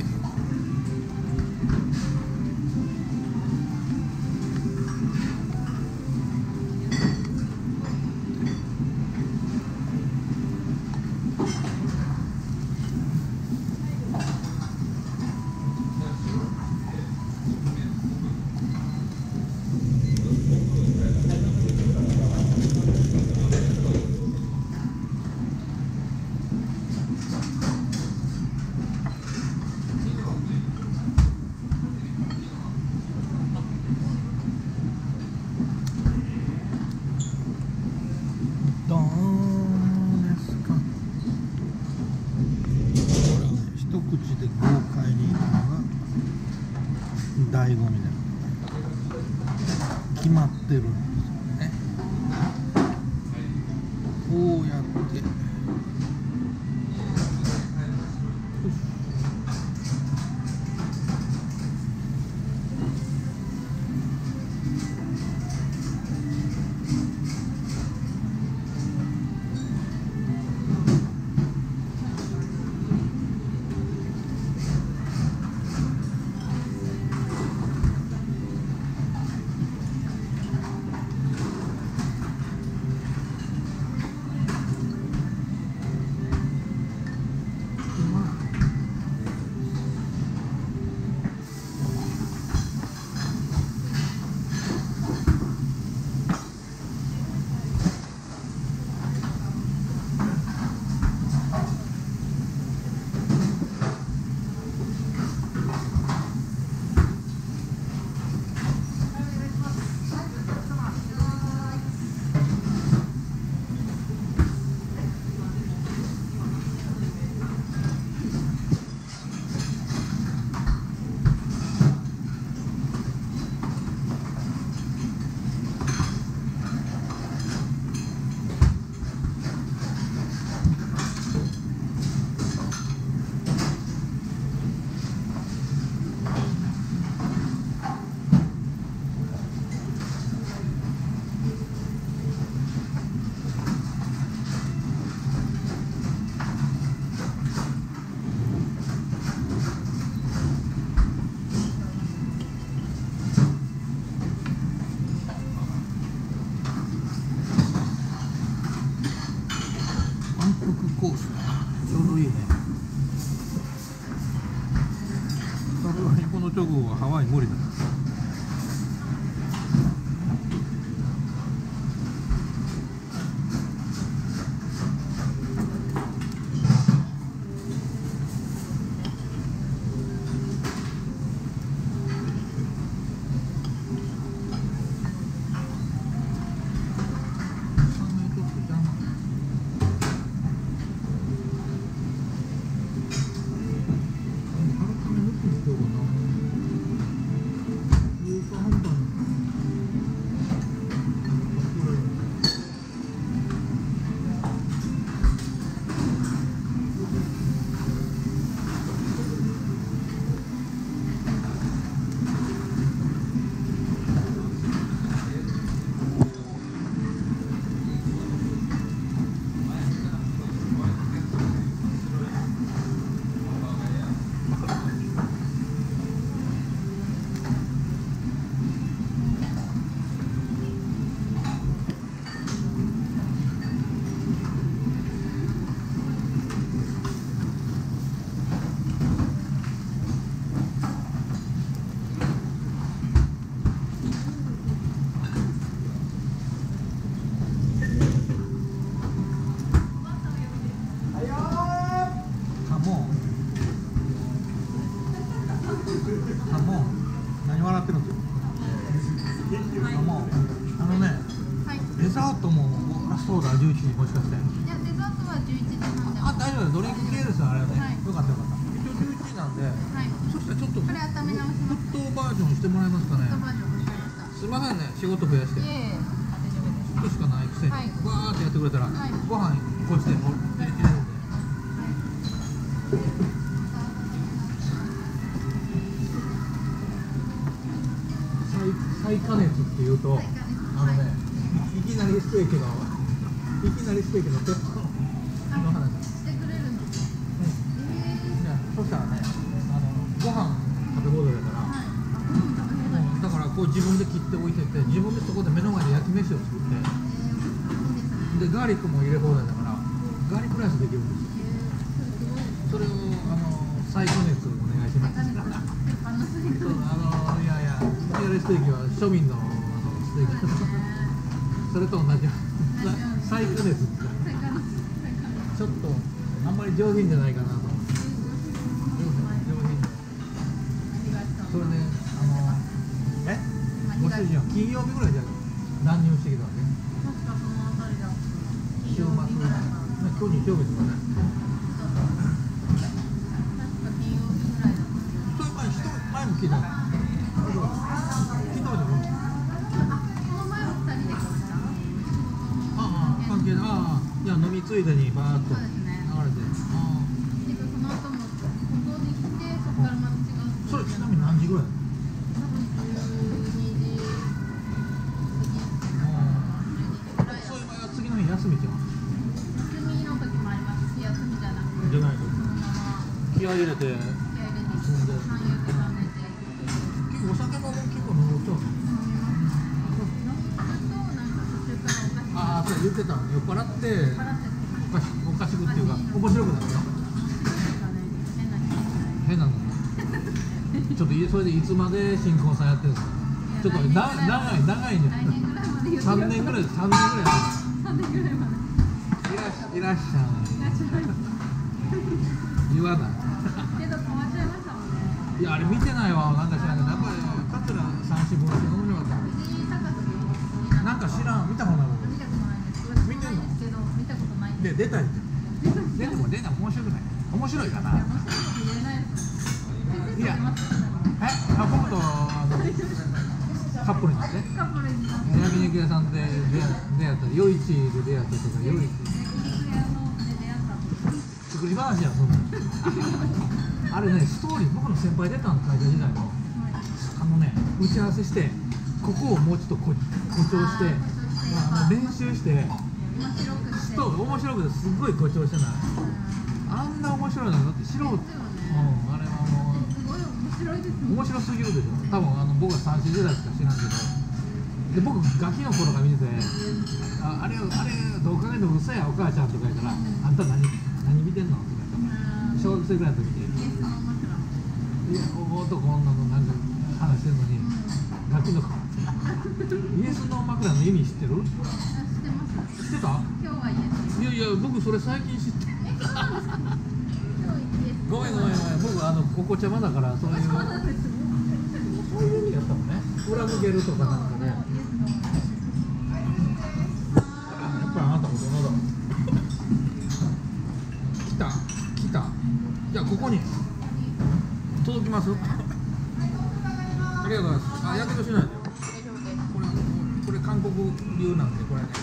口で豪快にいくのが醍醐味で決まってるんですよね。こうやってコースだな。ちょうどいいね。この直後はハワイ無理だ。そうだ、じゅういちじもしかして。いや、デザートはじゅういちじはんで。 あ、大丈夫です。ドリンク系ですよ、あれはね。 はい、 よかったよかった。一応じゅういちじなんで、はい、そしたらちょっとこれ温め直します。 沸騰バージョンしてもらえますかね。 沸騰バージョンわかりました。 すみませんね、仕事増やして。 いえいえ、大丈夫です。 ちょっとしかないくせに、 はい、 わーってやってくれたら、はい、ご飯こしても入れてるんで。再加熱っていうと、あのね、いきなりステーキのいきなりステーキのペットの話してくれるんですよ。 いや、そしたらね、あのご飯食べ放題だから、はい、だからこう自分で切っておいてて、自分でそこで目の前で焼き飯を作って、でガーリックも入れ放題だからガーリックライスできるんですよ。それをあの再加熱お願いします。そうあのいやいや、いきなりステーキは庶民のあのステーキそれと同じ再加熱ちょっとあんまり上品じゃないかなと。上品それね、あのえご主人は金曜日ぐらいじゃ乱入してきたわけ。 確かそのあたりだ。 週末、ね、今日日曜日ですかね。 確か金聞いた。聞いたことない。 この前はふたりで来ました。 ああ、関係ない。ああ、いや、飲みついでにバーッとそうですね。 流れて。あでその後もここに来て、そこからまた違う。 あ、それちなみに何時ぐらい？ 多分じゅうにじ過ぎ。 そういう場合は次の日休みじゃん。 休みの時もありますし、休みじゃなくて。 じゃないと。 そのまま気合い入れて。 気合い入れて三遊亭さんで。 結構お酒も結構飲む人。ああ、そう言ってた。酔っ払っておかしおかしくっていうか面白くなるよ。変なの。ちょっとそれでいつまで新婚さんやってるんですか。ちょっとな長い長いんじゃない。三年ぐらい三年ぐらい。 三年ぐらいまで。 いらっしいらっしゃい。言わない。 けど変わっちゃいましたもんね。 いやあれ見てないわ。なんか知らんけどやっぱり桂三四分面白かった。 藤井隆さんなんか知らん見たことない。 見たことないです。 見てんの？ けど見たことないんで出たい。出ても出たら面白くない。面白いかな。 面白いこと言えないです。 いや、え、あ、僕とあのカップルになって。 カップルになって焼肉屋さんで出会出会った、夜市で出会ったとか、夜市。 肉屋ので出会ったの。 作り話やそんな。あれね、ストーリー、僕の先輩出たの会社時代の。あのね、打ち合わせして、ここをもうちょっとこ誇張して、あの練習して。 面白くして。 ストーリー面白くてすっごい誇張してない。あんな面白いのだって素人。うん、あれはもう。 すごい面白いですね。 面白すぎるでしょ。多分あの僕は三四時代しか知らんけど、で僕ガキの頃から見てて、ああれあれどうかげんでも嘘やお母ちゃんとか言ったら、あんた何何見てんのとか言ったら、小学生ぐらいの時に、いや男女のなんか話してんのに、ガキの子イエスの枕の意味知ってる？ 知ってます。 知ってた？ 今日はイエス。 いやいや僕それ最近知って。 え、そうなんですか。今日イエス。 ごめんごめんごめん、僕あのお子ちゃまだからそういう。 そうなんですね。 そういう意味やったのね。裏向けるとかなんかね。やっぱりあなた大人だ。来た来た。じゃあここに届きます。ありがとうございます。あ、やけどしないでよ。これこれ韓国流なんでこれね。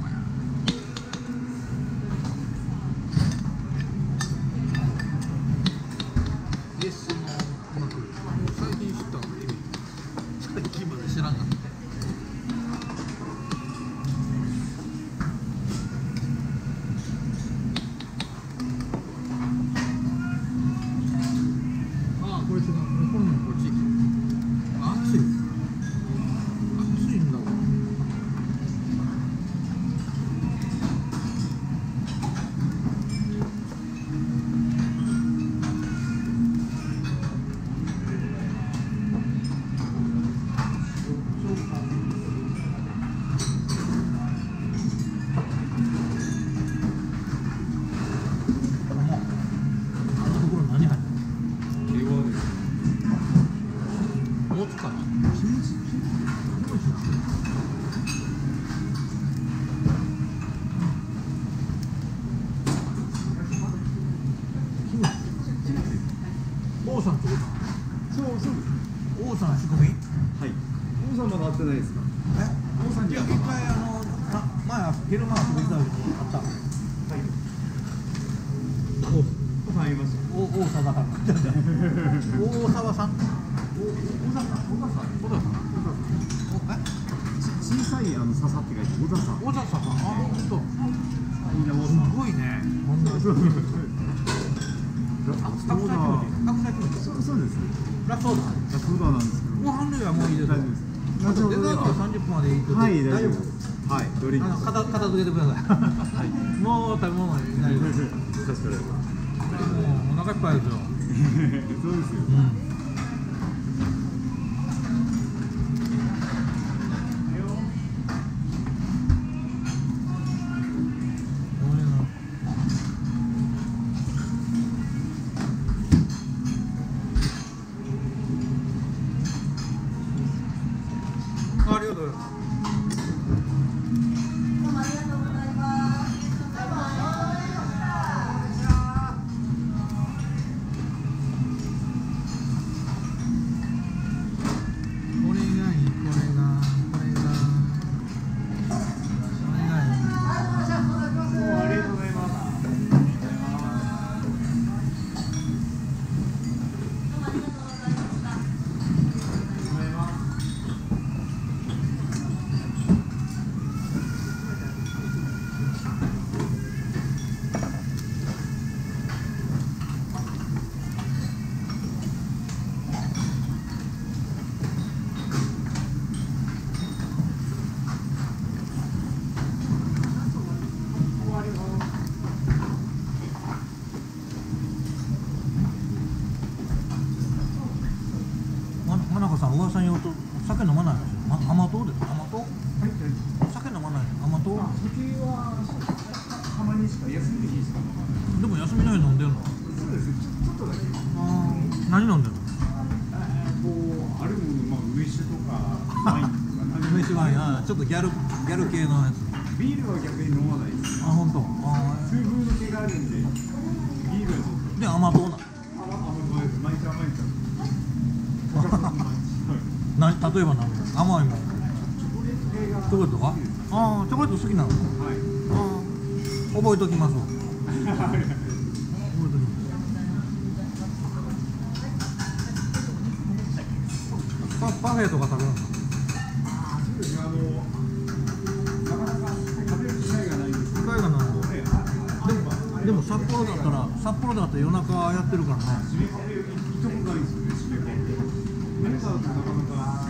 イエスのマーク。最近知ったの意味。最近まで知らんかった。ああ、これ違う。これこれのこっち。熱い。熱いんだわ。王さんってこと？ そうそうです。 王さん仕込み？ はい。王さんまだ会ってないですか？ え？王さんじゃ一回あのた前昼間遊びに行った時に会った。はい。 王さんいます。 お王貞治。大沢さん。お小田さん。小田さん。小田さん。おえ？ 小さいあの笹って書いて小田さん。 小田さん。あ、本当。 みんな王さん。 すごいね。 そうそうそう。 あ、スタッフさん決めて。 そうそうです。 ラストオーダー。 ラストオーダーなんですけど。 ご飯類はもういいです。 大丈夫です。 あとデザートは三十分までいいと。 はい、大丈夫です。はい、ドリンク。 あの片片付けてください。はい。もう食べ物ない。大丈夫です。 確かに。 もうお腹いっぱいですよ。 そうですよ。 うん。ありがとうございます。 噂によると酒飲まないんですよ。ま、甘党です。甘党？酒飲まない。甘党？ 時はたまにしか休みの日しか飲まない。 でも休みの日飲んでるの？ そうです。ちょっとだけ。 あー、何飲んでるの？ えー、こうあるもの、まあ梅酒とかワインとか。 梅酒ワイン、あー、ちょっとギャルギャル系のやつ。 ビールは逆に飲まないです。 あ、本当。あ痛風の気があるんで、ビールはちょっと。 ー、で甘党な。 あ、あ、そうです。毎回毎回。 な、例えば何？甘いもの。チョコレートか？ああ、チョコレート好きなの？ はい。 ああ、覚えときますわ。覚えときます。パパフェとか食べるの？ そうですね。あのなかなか食べる機会がないんですけど。 機会がないの？ でもでも札幌だったら札幌だったら夜中やってるからね。 締めパフェ行ったことないんですよね。締めパフェ。メンバーとなかなか。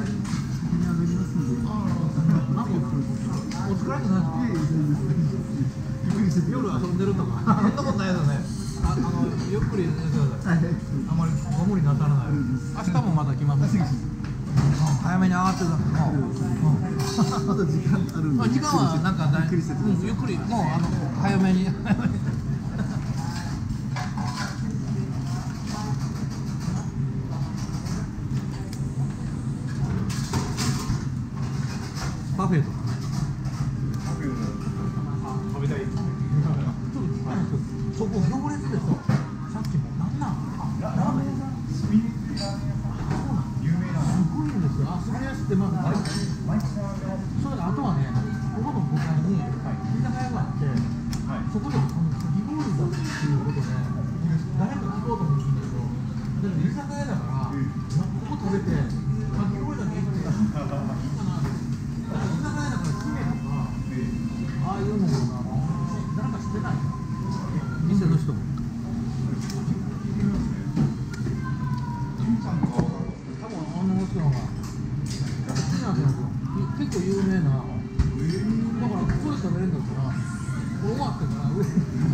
お疲れじゃないですか？夜遊んでるとかそんなことないですよね。あ、あのゆっくり寝てください。あまりご無理なさらない。明日もまた来ます。早めに上がってください。 まだ時間あるんで。 時間はなんかだい、うん、ゆっくりもうあの早めに。パフェとか。 食べたい。 そこ行列でしょ。さっきもなんなんラーメンスピリッツラーメン有名なすごいんですよ。あ、すごいやつってまずそれであとはね、ここの向かいに居酒屋があって、そこでこのかき氷だっていうことで誰か聞こうと思うんですよ。でも居酒屋だから、ここ食べてかき氷だけ行っていいかな。居酒屋だから姫とかああいうのが誰か知ってない店の人も。多分あの人が好きなんですよ。結構有名な。だからここで食べれるんだったらこれ終わってから上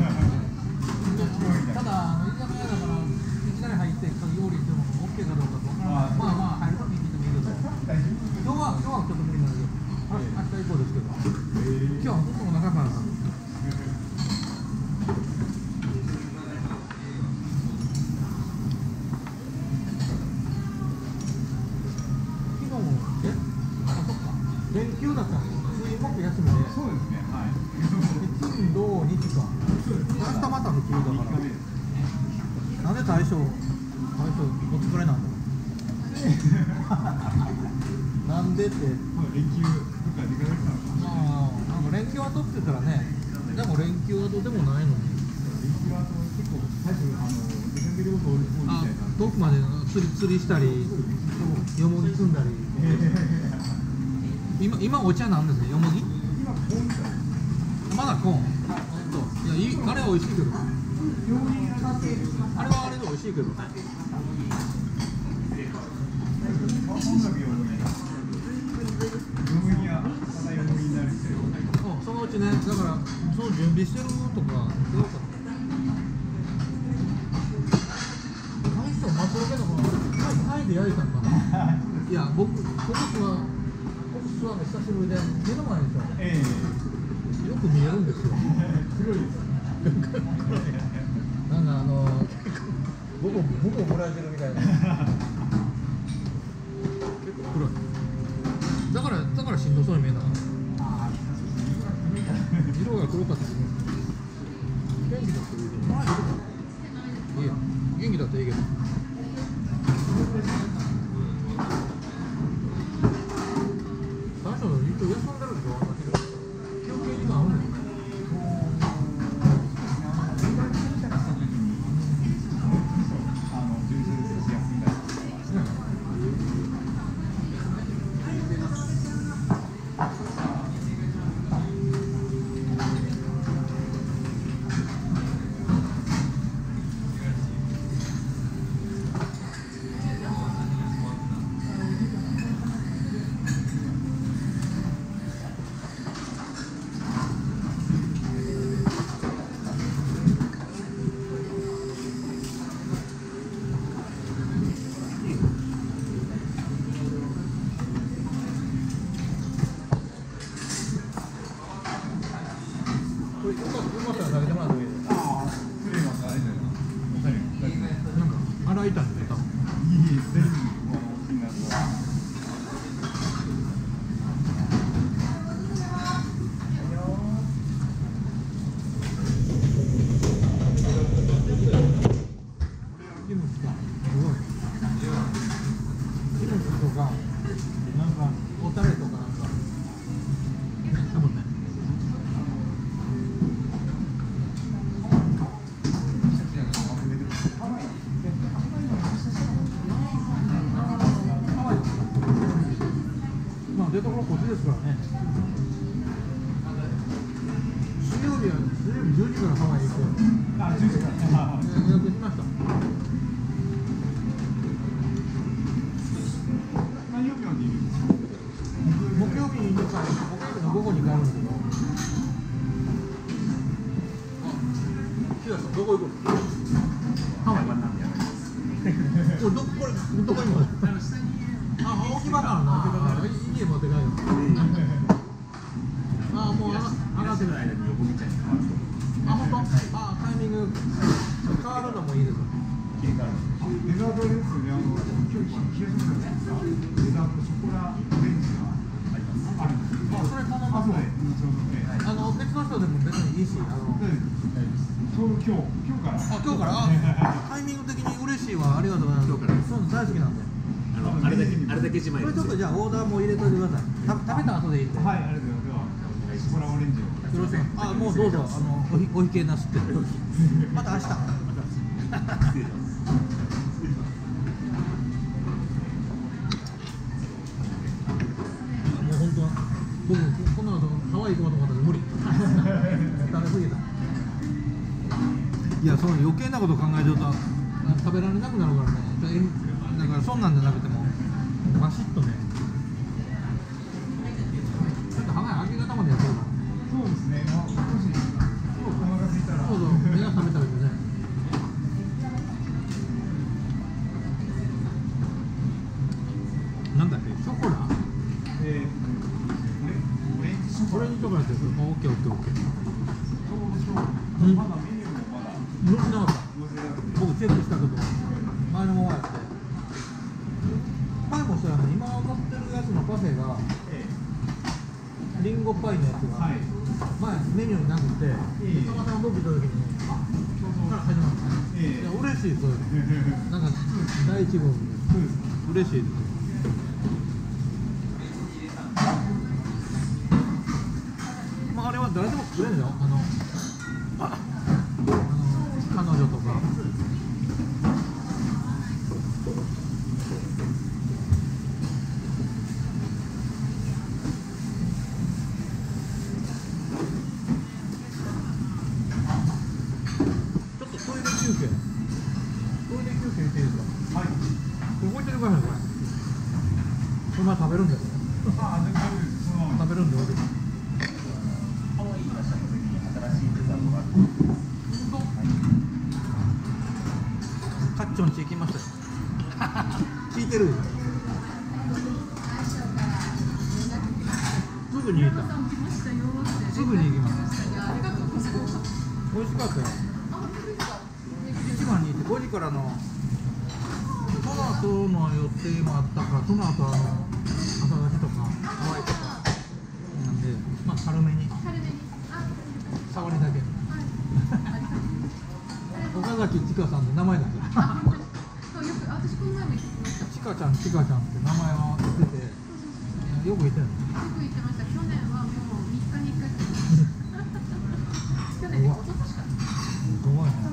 ただあの居酒屋だからいきなり入ってかき氷行っても OK かどうかわからない。まあまあ入るときに聞いてもいいけど、今日は今日はちょっと無理なんだけど、明日以降ですけど、今日はほとんどお腹からさ連休だったんですよ。水木休みで。 そうですね。はい。 金土日か。明日また普通だから。なんで大将大将お疲れなんだろう。なんでって。 連休とか出かけたのか。 まあなんか連休は取ってたらね。でも連休はどうでもないのに。 連休は結構最初あの出かけること多いみたいな。 遠くまで釣り釣りしたり、よもぎ積んだり。今今お茶なんですね。よもぎ？ 今コーンみたい。 まだコーン。いやいいあれ美味しいけど。あれはあれで美味しいけどね。そのうちね、だからその準備してるとかどうかな。大将松尾家の方タイで焼いたんかな。いや僕ここはここ座るの久しぶりで目の前でしょ。 ええよく見えるんですよ。 黒いです。 なんかあの僕僕をもらえてるみたいな。結構黒い。だからだからしんどそうに見えなかった。色が黒かったですね。元気だったらいいけど。まあいいいいや元気だったらいいけど。最初の一応休んでるでしょ。休憩時間あるんですよ。 ましたら下げてもらってもいいですか。 ああ、失礼します。ありがとうございます。 なんか洗いたいんで多分。 いいですね。この金額は。 キムチか。すごい。キムチとかなんかおたれとかなんか。多分ね。まあ出所こっちですからね。水曜日は水曜日じゅうじからハワイ行く。 あ、ジュースか。 予約しました。 何曜日までいるんですか。 木曜日ににかい、木曜日の午後に帰るんですけど。あ、違う、どこ行くの？ハワイ。これどここれどこにも。あ、青木バナナの家持って帰る。あ、もう上がってる。あ、本当？あ、タイミング変わるのもいいです。 デザートですね。あの今日冷えそうなんですか。デザートショコラオレンジがあります。あるんです。 あ、それ頼みます。あの別の人でも別にいいし、あの。 ちょうど今日今日から。 あ、今日から。あ、タイミング的に嬉しいわ。ありがとうございます。今日から。そういうの大好きなんで。 あのあれだけあれだけ自慢これちょっとじゃあオーダーも入れといてください。た食べた後でいいんで。 はい、ありがとうございます。ショコラオレンジを。 よろしく。あ、もうどうぞ。あのおひお引けなすって。また明日。 失礼しますもう本当は僕この後ハワイ行こうと思ったら無理。食べ過ぎた。いや、その余計なこと考えちゃうと食べられなくなるからね。だからそんなんじゃなくてもバシッとね。ちょっとハワイ明け方までやってるから。 そうですね。もう少しお腹空いたら。 そうそう、目が覚めたらね。なんだっけ、ショコラ？ えー、オレンジショコラ。 オレンジショコラって、オッケーオッケーオッケー。 ちょうどショコラ。まだメニューもまだ。 載ってなかった。僕チェックしたけど、前のままやって。パイもそうやね、今持ってるやつのパフェが、 えリンゴパイのやつが、 はい前メニューになくて、 ええたまたま僕行った時に、あ、から始まった。 ええいや、嬉しい、そういうの。なんか、第一号で、 そうです。 嬉しいです。まあ、あれは誰でも作れるんだよ。あの、ああの彼女とか。ちょっとトイレ休憩。トイレ休憩言っていいですか。 はい。 これ置いてるからね、これ。これま食べるんだよ。 あ、全然大丈夫です。そのまま。 食べるんで置いてる。カッチョンチ行きましたよ。聞いてる。すぐに行った。すぐに行きます。美味しかったよ。一番に行ってごじからのその後の予定もあったから、その後あの朝立ちとかハワイとかなんで、まあ軽めに触りだけ。岡崎千佳さんって名前なんですよ。ちかちゃん、ちかちゃんって名前は言ってて、よく言ってるの。すごいね。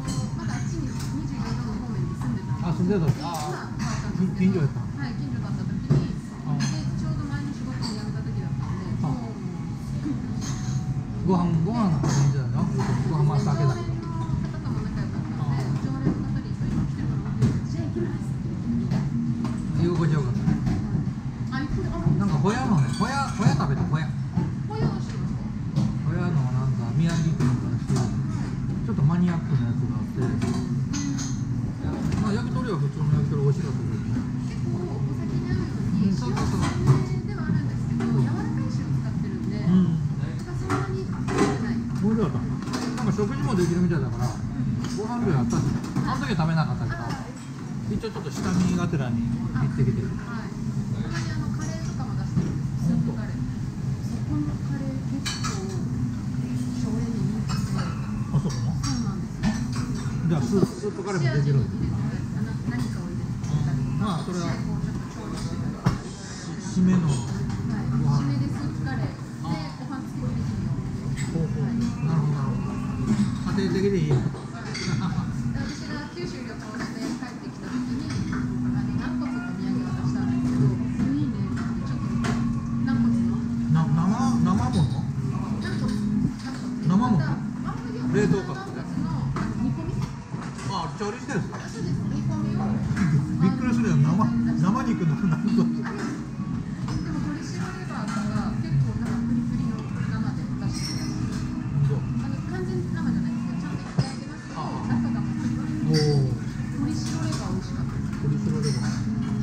あ、住んでた。ああ、近所やった。 はい、近所だった時に、でちょうど前の仕事に辞めた時だったんで、もうご飯、ご飯の感じだよ。ご飯まあ酒だけど。 常連の方も仲良かったので、常連の方にそういうの来てるからじゃあ行きます居心地よかったね。 あ、行くあ、 なんかホヤのね、ホヤ、ホヤ食べてホヤ。 ホヤをしてますかホヤのなんか宮城県からしてるちょっとマニアックなやつがあって、まあ焼き鳥は普通の焼き鳥美味しかったけど、 結構お酒に合うように、 うんそうそうそう塩ではあるんですけど、柔らかい塩を使ってるんで、 うん、 そんなに苦くない。 美味しかった。 なんか食事もできるみたいだから、ご飯量あったし、あの時は食べなかったけど、一応ちょっと下見がてらに行ってきてる。 はい。たまにあのカレーとかも出してる。スープカレー。そこのカレー結構省エネ人気で。 あそこも？ そうなんですよ。 じゃあスープスープカレーもできる。 あの何かを入れて。 まあそれはこうちょっと調理してたり。 締めの。 はい。締めでスープカレーでご飯つけてるの。 ほうほう。なるほどなるほど。家庭的でいい。 私が九州旅行して帰ってきた時に、あの軟骨のお土産を出したんですけど、いいねってちょっと軟骨のな生生もの？ 軟骨生もの？冷凍軟か。 骨の煮込み。 あ、調理してるんですか？ そうです。煮込みを。 びっくりするよ。生生肉の軟骨。 でも鶏白レバーとか結構なんかプリプリの生で出してる。あの完全に生じゃないですよ。ちゃんと焼き上げますけど、中がもうプリプリ。 おお。 鶏白レバー美味しかったです。 鶏白レバー。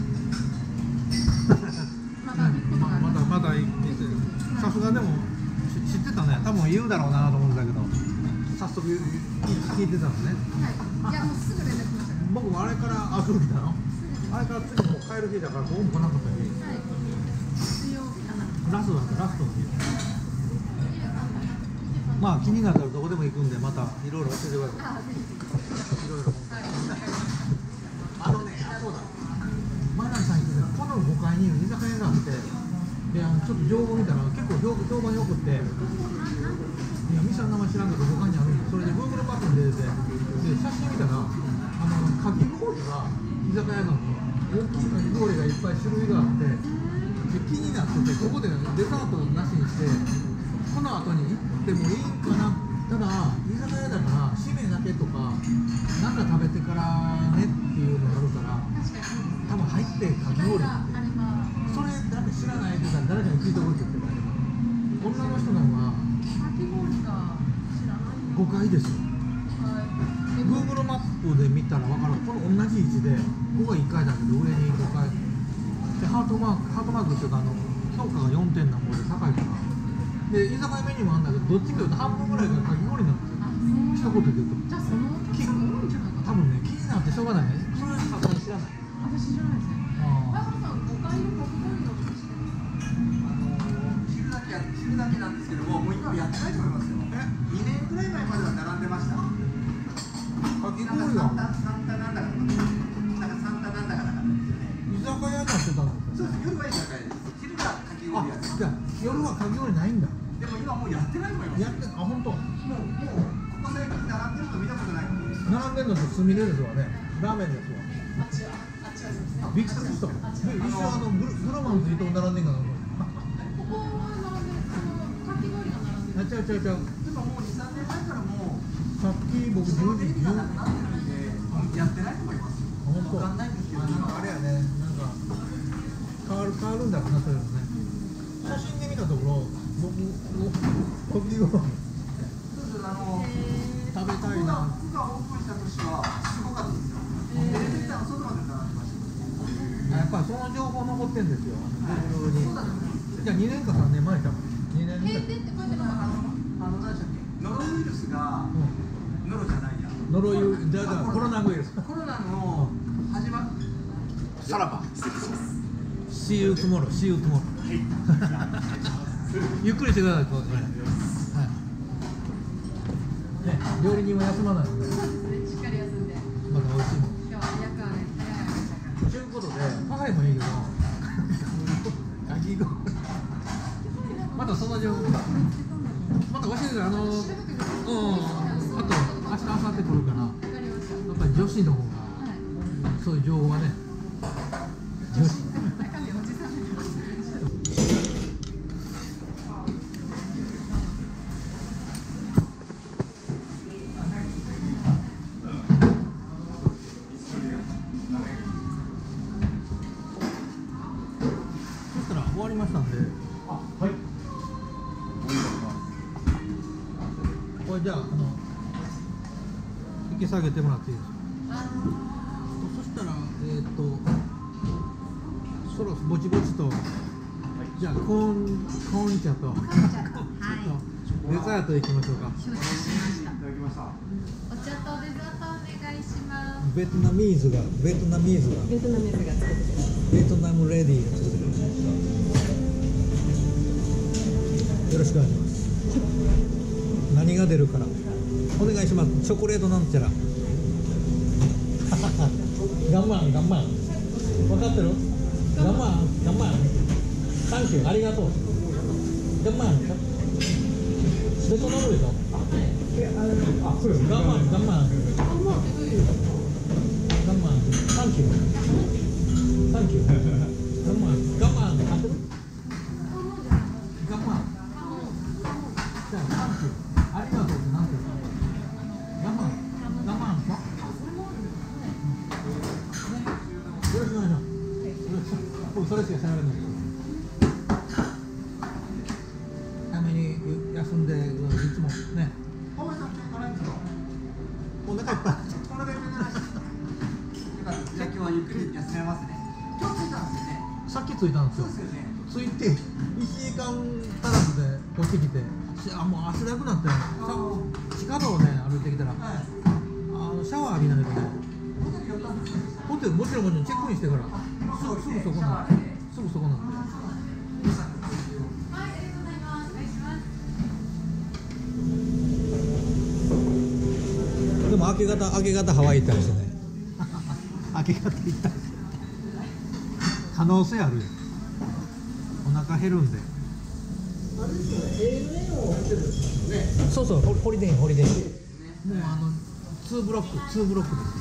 まだ煮込みがある。 まだまださすがでも知ってたね。多分言うだろうなと思うんだけど、早速聞いてたのね。 はい。いやもうすぐ連絡しましたから。 僕もあれからあそう来たの。あれから次もう帰る日だからどうも来なかったし。 はい。水曜日かな。 ラストだったラストの日。まあ気になったらどこでも行くんでまたいろいろ教えてください。 あ、ぜひぜひ。 いろいろ。 はい。わかりました。 あのね、あそうだ。マナさん言ってたこのごかいに居酒屋があって、であのちょっと情報見たら結構評評判良くって、いや店の名前知らんけどごかいにあるんで、それで Google マップに出てて、で写真見たらあのかき氷が居酒屋なのに大きいかき氷がいっぱい種類があって、で気になっててここでデザートなしにしてこの後に行ってもいいんかな。ただ居酒屋だから締めだけとかなんか食べてからねっていうのがあるから確かに。 多分入ってかき氷があれば。 それ誰か知らないって言ったら誰かに聞いてこいって言ってたけど女の人の方がかき氷か知らない。 ごかいですよ。 はい。で Google マップで見たら分かる。この同じ位置でここがいっかいだけど上にごかいでハートマークハートマークっていうかあの評価がよんてんなんぼで高いからで居酒屋メニューもあるんだけどどっちかというと半分ぐらいがかき氷なんですよ。一言で言うとじゃあそのたくさん多いんじゃないかな。 多分ね気になってしょうがないね。それはさすがに知らない。 私知らないですね。 ああ、さんごかいのかき氷のことしてる。 知るだけや知るだけなんですけども、もう今はやってないと思いますよ。にねんくらい前までは並んでました。 かきなん氷がかサンタサンタなんだかなんかサンタなんだかだからですよね。 居酒屋になってたんですよ。 そうです。夜は居酒屋です。昼がかき氷あ、 屋です。 じゃあ夜はかき氷ないんだ。 でも今もうやってないと思います。 やってあ本当。 もうもうここ最近並んでるの見たことない。 並んでんのとすみれですわね。ラーメンですわ。 あっちはあっちはそうですね。 びっくりした。で一緒あのグルグルマンズ伊藤並んでんかな。 ここは並んでる。そのかき氷が並んでる。 あちゃうちゃうちゃう。 でももうにさんねんまえからもうさっき僕じゅうじじゅう。 メニューがなくなってるんで、もうやってないと思います。 本当。 わかんないんですけど。 なんかあれやね。なんか変わる変わるんだろうなそういうのね。写真で見たところ僕僕時をそうですあの食べたい僕がな。 僕がオープンした年はすごかったですよ。エレベーターの外まで並んでました。 やっぱりその情報残ってんですよ。Googleに。じゃあにねんかさんねんまえじゃん。にねん閉店って書いてなかった。 あの何でしたっけ？ノロウイルスがノロじゃないや。 呪いだからコロナウイルス。 コロナの始まっさらば失礼します See you tomorrow. See you tomorrow. ゆっくりしてください。これ。はい。ね、料理人は休まないので、 そうですね。しっかり休んで。 また美味しいもん。 今日は夜間ね早い朝から。 ということで、パフェもいいけど、かき氷。またその情報。また教えてくれあの、うん。あと明日明後日来るから、 わかりました。 やっぱり女子の方がはい。 そういう情報がね。女子。 中身おじさんだから。 そしたら終わりましたんで、 あ、はい。 これじゃあ、あの、引き下げてもらっていいですか。そしたら、えーっと、そろそろぼちぼちと、じゃあ、コーン、コーン茶と、 はい。 デザートいきましょうか。 承知しました。 ベトナミーズがベトナミーズがベトナムが作ってくれる。 ベトナムレディーが作ってくれる。よろしくお願いします。何が出るからお願いします。チョコレートなんちゃら。ガンマンガンマン分かってる？ガンマンガンマンサンキューありがとう。ガンマンベトナムでしょ？あ、そうです。ガンマンガンマンガンマンサンキューサンキューガンマンガンマン合ってる？ガンマンじゃあサンキューありがとうってなんていうの？ガンマンガンマンか？よろしくお願いします。僕それしかしゃべれない。ために休んでいつもね。お腹いっぱい。 じゃあ今日はゆっくり休めますね。今日着いたんですよね。 さっき着いたんですよ。着いていちじかん足らずでこっち来て、あもう汗だくなって、地下道をね歩いてきたら、あのシャワー浴びないとね。ホテルもちろんもちろんチェックインしてからすぐすぐそこなんで、すぐそこなんで。でも明け方明け方ハワイ行ったりしてね。明け方行ったりして可能性あるよ。お腹減るんで。そうそうホリデーホリデー。もうあのツーブロックツーブロックです。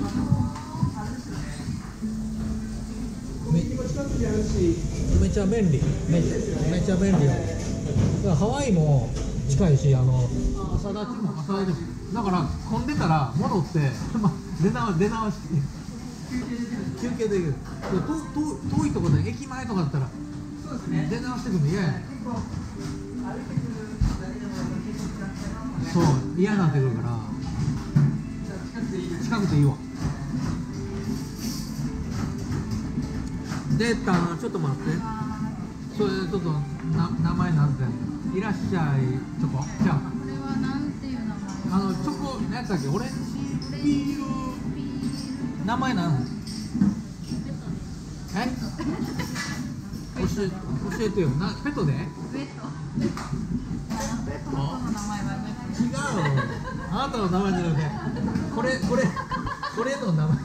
め, めちゃ便利 め, めちゃ便利よ。だからハワイも近いし、あの朝立ちも朝立ちもだから混んでたら戻って出直出直して休憩できる。遠いところで駅前とかだったら出直してくるの嫌やねん。そう嫌になってくるから近くていいわ。でたちょっと待って、それちょっとな名前なんていらっしゃいチョコじゃあこれはなんていう名前？ あのチョコ何やったっけオレンジピール名前なん？え？教え教えてよな。ペトで？ ウェット。ペットの名前は違うよ。あなたの名前じゃなくてこれこれこれの名前。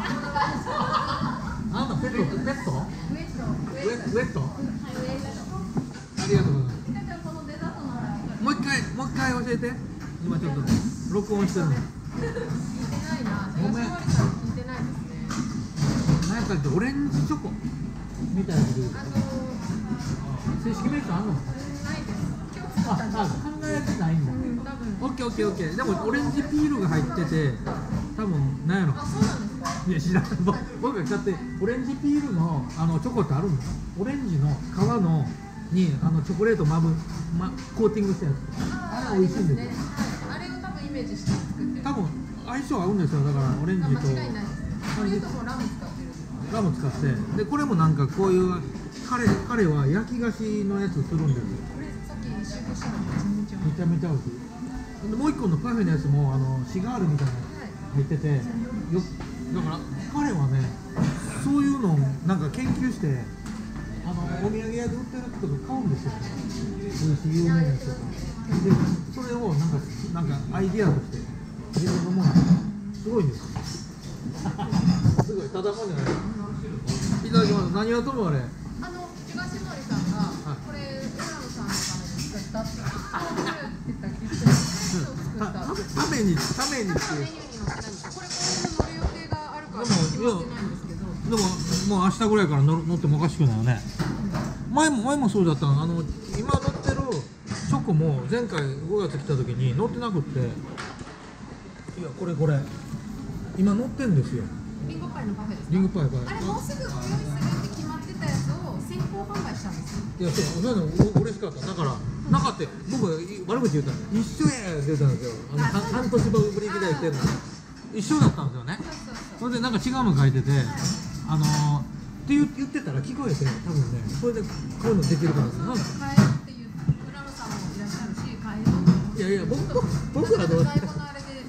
あなたペットペット？ ウェット。 ウェウェット？ はい、ウェット。 ありがとうございます。 このデザートならもう一回もう一回教えて。今ちょっと録音してるの。 聞いてないな。 ごめん。 聞いてないですね。 何やったっけオレンジチョコみたいなこと言う。 あの正式名称あんの？ ないです。今日作あ、 ったんです。 あ考えてないんだ。 多分。 オッケーオッケーオッケー。でもオレンジピールが入ってて多分何やろ。 あ、そうなんですか。 いや知らん。僕が買ってオレンジピールのあのチョコってあるんだ。オレンジの皮のにあのチョコレートまぶ、ま、コーティングしたやつ。あれ美味しいんですよ。 あれを多分イメージして作ってる。 多分相性合うんですよ。だからオレンジと間違いないです。これともラム使ってるんです。 ラム使ってでこれもなんかこういう彼彼は焼き菓子のやつするんですよ。 これさっき試食したのめちゃめちゃ。 めちゃめちゃ美味しい。でもう一個のパフェのやつもあのシガールみたいなの入っててよだから彼はねそういうのをなんか研究してあのお土産屋で売ってるとか買うんですよ。美味しい有名なやつとかでそれをなんかなんかアイディアとして自分のものすごいんですよ。すごいただもんじゃない。いただきます。何はともあれ。 あの東森さんがこれ浦野さんのために作ったって言ったっけ？ たためにためにっていう。 メニューに載ってないんですよ。これ今後乗る予定があるからでも決まってないんですけど。 でももう明日ぐらいから乗る乗ってもおかしくないよね。前も前もそうだったの。あの今乗ってるチョコも前回ごがつ来た時に乗ってなくって、いやこれこれ今乗ってんですよ。 リンゴパイのパフェですか？ リンゴパイパイ。 あれもうすぐご用意するって決まってたやつを先行販売したんですよ。 いやそうそういうのう嬉しかった。だからなかった僕悪口言うたら一緒やって言ったんですよ。あの半半年ぶりぐらい来てるの一緒だったんですよね。それでなんか違うの書いてて、あのー、って言ってたら聞こえて多分ねそれでこういうのできるからですよ。 買えるっていう浦野さんもいらっしゃるし買える。 いやいや僕僕はどう最後のあれで僕僕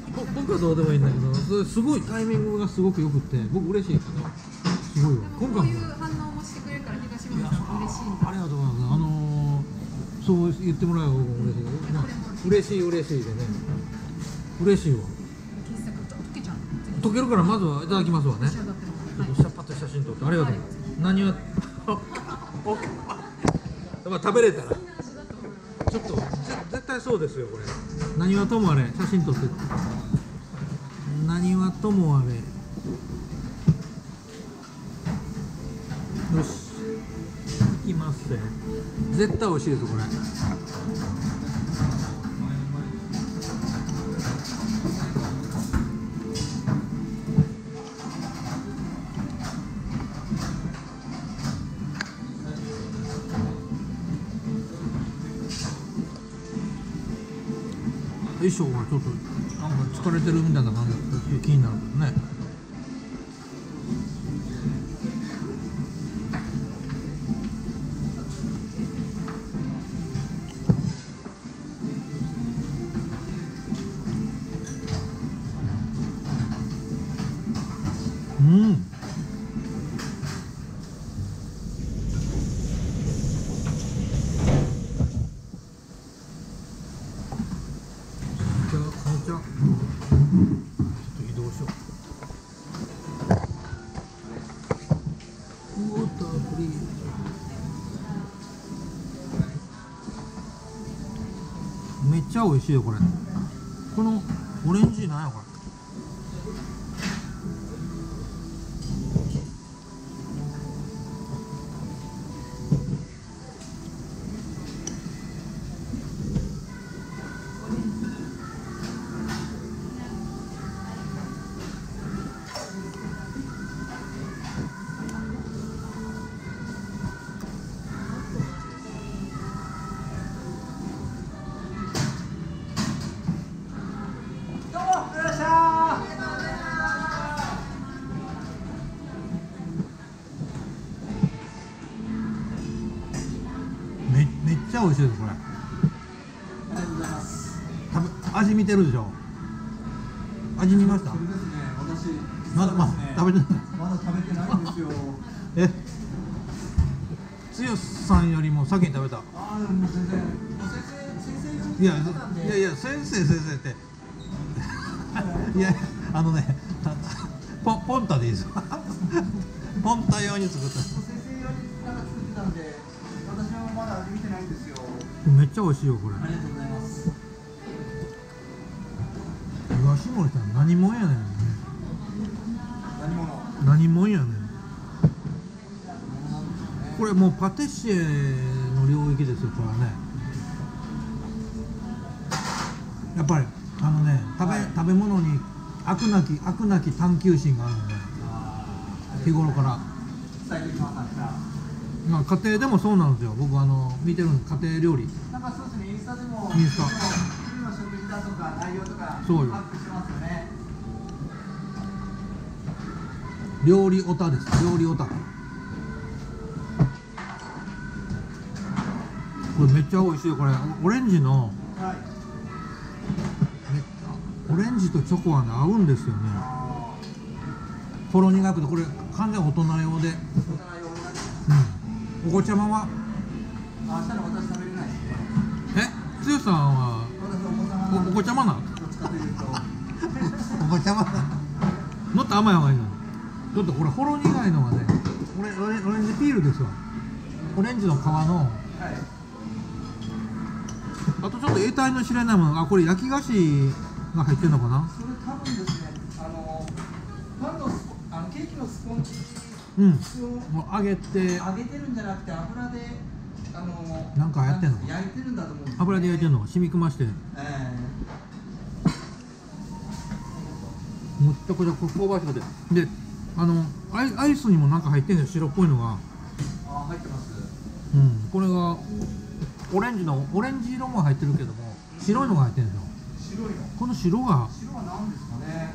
かどうでもいいんだけど、それすごいタイミングがすごくよくって僕嬉しいけど、すごいわ。今回もこういう反応もしてくれるから東村さん嬉しいんだ。 ありがとうございます。あのー、そう言ってもらえば僕も嬉しいけど、まあ、嬉しい嬉しいでね、嬉しいわ。 傑作と溶けちゃう。 溶けるからまずはいただきますわね。 仕上がってます。 ちょっとパッと写真撮ってありがとう。何はまあ食べれたらちょっとぜ絶対そうですよこれ。何はともあれ写真撮って何はともあれよしいきますね。絶対美味しいですこれ。衣装がちょっとなんか疲れてるみたいな感じで気になるけどね。うん。ちょっと移動しよう。ウォーターフリー。めっちゃ美味しいよこれ。このオレンジなんやこれ。めめっちゃ美味しいですこれ。 ありがとうございます。 食べ味見てるでしょ。味見ました。 それですね、私まだまだ食べてない。 まだ食べてないんですよ。 え、剛さんよりも先に食べた。 ああ、でももう全然、もう先生先生いやが言ってたんでいやいや先生先生っていやあのねポンポンタでいいですよポンタ用に作った先生用になんか作ってたんで、私はまだ味見てないんですよ。 めっちゃ美味しいよこれ。 ありがとうございます。 東森さん何もんやねん何者？ 何もんやねんこれ。もうパティシエの領域ですよこれはね。やっぱりあのね食べ、 はい、 食べ物に飽くなき飽くなき探求心があるので、日頃から伝えてきました。 まあ家庭でもそうなんですよ。僕あの見てるん家庭料理。 なんかそうですね、インスタでもインスタ昼の食事だとか内容とかそうよアップしてますよね。 料理オタです。料理オタク。これめっちゃ美味しいよこれ。オレンジのはい。 めっちゃオレンジとチョコはね合うんですよね。 あほろ苦くてこれ完全大人用で、 あ、大人用になってます。 うん、お子ちゃまは明日の私食べれないですね。 え剛さんは私お子様おお子ちゃまなの？ どっちかというとお子ちゃまなの？もっと甘い方がいいの。ちょっとこれほろ苦いのがね、これオレオレンジピールですわ。オレンジの皮のはい。 あとちょっと得体の知れないもの。あ、これ焼き菓子が入ってるのかな。 それ多分ですね、あのパンのスポあのケーキのスポンジうん、 をもう揚げて揚げてるんじゃなくて油であのなんかやってんのか焼いてるんだと思うんですよね。 油で焼いてるのが染み込まして、 えむっちゃくちゃ香ばしくて、であのアイアイスにもなんか入ってるんですよ、白っぽいのが。 えあ入ってます。 うん、これがオレンジのオレンジ色も入ってるけども白いのが入ってるんですよ。 白いの。 この白が白は何ですかね。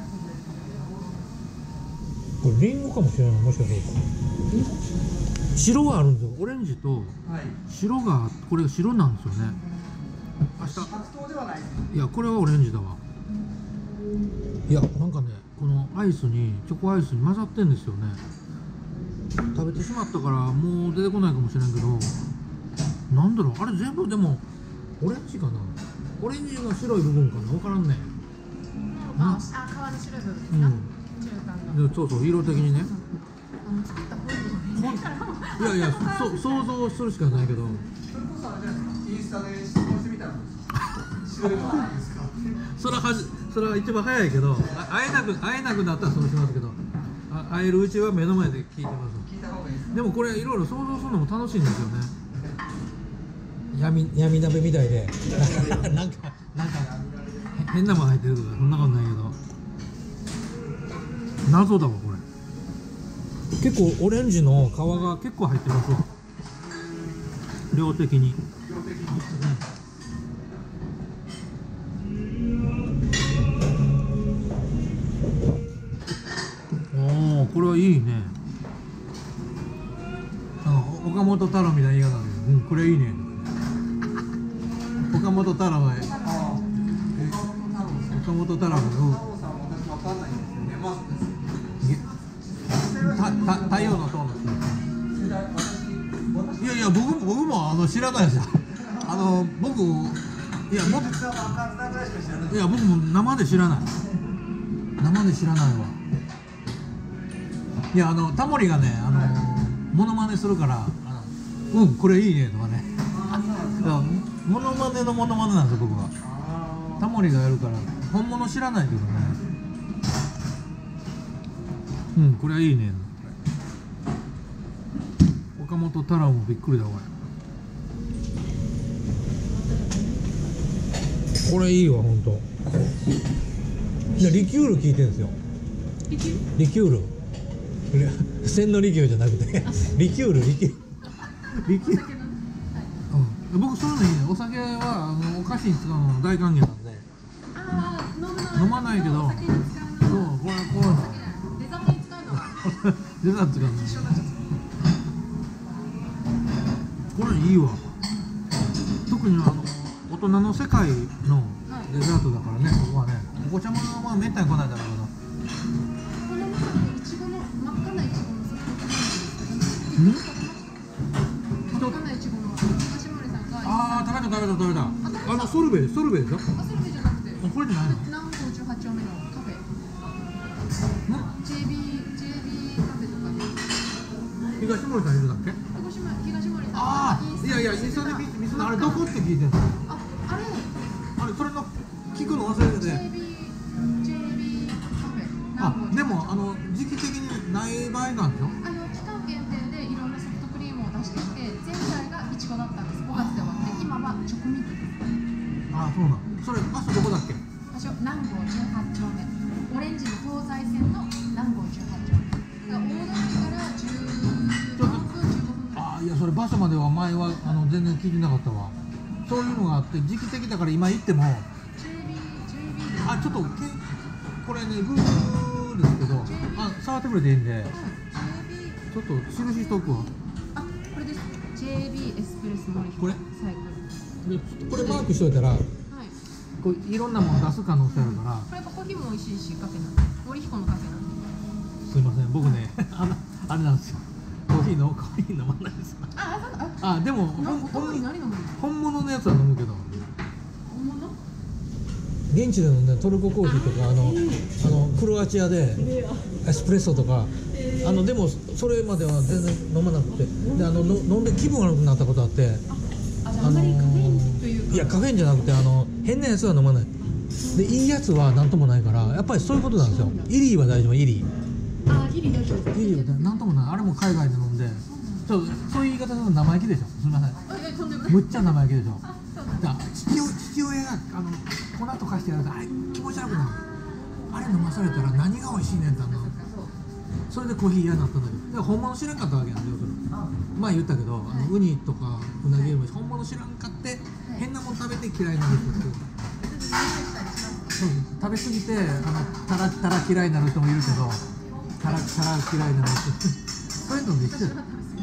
これリンゴかもしれない。もしかしたら白があるんですよ。オレンジとはい。 白がこれが白なんですよね。明日白桃ではないですね。 いやこれはオレンジだわ。 いやなんかねこのアイスにチョコアイスに混ざってんですよね。食べてしまったからもう出てこないかもしれんけど、なんだろうあれ全部でもオレンジかな、オレンジの白い部分かな、分からんね。 あ、あ、皮の白い部分ですか。 うん中間の。 でそうそう色的にね。 あの作った本人がいないから。 いやいやそ想像するしかないけど、 それこそあれじゃないですか、インスタで質問してみたらどうですか。知らないですか。 それははじそれは一番早いけど、あ会えなく会えなくなったらそうしますけど、あ会えるうちは目の前で聞いてます。 聞いた方がいいです。 でもこれいろいろ想像するのも楽しいんですよね。闇闇鍋みたいでなんかなんか変なもん入ってるとかそんなことないけど、謎だわこれ。結構オレンジの皮が結構入ってますわ、量的に。おおこれはいいね。あの岡本太郎みたいな言い方で、うんこれいいね。岡本太郎はああ、え、 岡本太郎の太郎さん私わかんないんですよね。まずです。 たた太陽の塔の人。 世代私私いやいや僕も僕もあの知らないですよ。あの僕いや僕実はわかんないぐらいしか知らない。 いや僕も生で知らない。生で知らないわ。いやあのタモリがねあのモノマネするからあのうんこれいいねとかね。いやモノマネのモノマネなんですよ僕は。タモリがやるから本物知らないけどね。うんこれはいいね。岡本太郎もびっくりだわ。これいいわ本当。いやリキュール効いてるんですよ。 リキュール？ リキュール。千利休じゃなくてリキュールリキュールリキュール、 お酒の。はい。 うん、僕そういうのいいね。お酒はあのお菓子に使うの大歓迎なんで。 ああ、飲むの。 飲まないけどお酒に使うの。 そうこれこういうのデザートに使うのは。 デザートがね一緒になっちゃった。 これいいわ。特にあの大人の世界のデザートだからね、ここはね。お子ちゃまはめったに来ないだろうけど。 この中でいちごの真っ赤ないちごのソフトクリームですけど、真っ赤ないちごの東森さんが。 ああ食べた食べた食べた。あのソルベソルベでしょ。 あ、それじゃなくて。 あこれじゃないの？ 南郷じゅうはち丁目のカフェ。ジェイビー ジェイビー カフェとかで。 東森さんいるだっけ？ 東森東森さんがあインスタあいやいやインスタで見見せたあれどこって聞いてんの？ あ、あれあれそれの聞くの忘れてて。 ジェイビー ジェイビー カフェあ南郷でもあの時期的にない場合があるんでしょ？ あの期間限定でいろんなソフトクリームを出してきて、前回がいちごだったんです。ごがつで終わって今はチョコミントです。 ああそうなの。それ場所どこだっけ？ 場所南郷じゅうはち丁目、オレンジの東西線の南郷じゅうはち丁目だから大通からじゅうよんぷんじゅうごふんぐらい。 ああいやそれ場所までは前はあの全然聞いてなかったわ。そういうのがあって時期的だから今行ってもジェイビー ジェイビーあちょっとけこれねグーグルですけどあ触ってくれていいんでちょっと印しとくわ。 あ、これです。 ジェイビー エスプレッソモリこれサイクル。 でこれマークしといたらはい。 こういろんなもの出す可能性あるからこれやっぱコーヒーも美味しいしカフェなんで、森彦のカフェなんで。 すいません僕ねあのあれなんですよコーヒーのコーヒー飲まないですあ、あ、そうだ。 あでもあ、なほんほんに何飲むの？ 本物のやつは飲むけど本物？ 現地でのねトルココーヒーとかあのあのクロアチアでエスプレッソとかあのでもそれまでは全然飲まなくてであのの飲んで気分悪くなったことあってあ、じゃああんまりカフェインというか。 いやカフェインじゃなくてあの変なやつは飲まないでいいやつは何ともないからやっぱりそういうことなんですよ。イリーは大丈夫イリあ、ギリ大丈夫です。 ーイリーは何ともないあれも海外で飲んでそうそういう言い方すると生意気でしょすみませんあ、いやとんでもない。 むっちゃ生意気でしょあ、そうだ。 だから父親父親があの粉とかしてやるとあれ気持ち悪くなるあれ飲まされたら何が美味しいねんってあのそれでコーヒー嫌になったんだけどだから本物知らんかったわけなんだよそれ前言ったけど、あのウニとかうなぎよりも本物知らんかって変なもん食べて嫌いになる人ってそう食べ過ぎてあのたらたら嫌いになる人もいるけどたらたら嫌いになる人そういうので一緒よ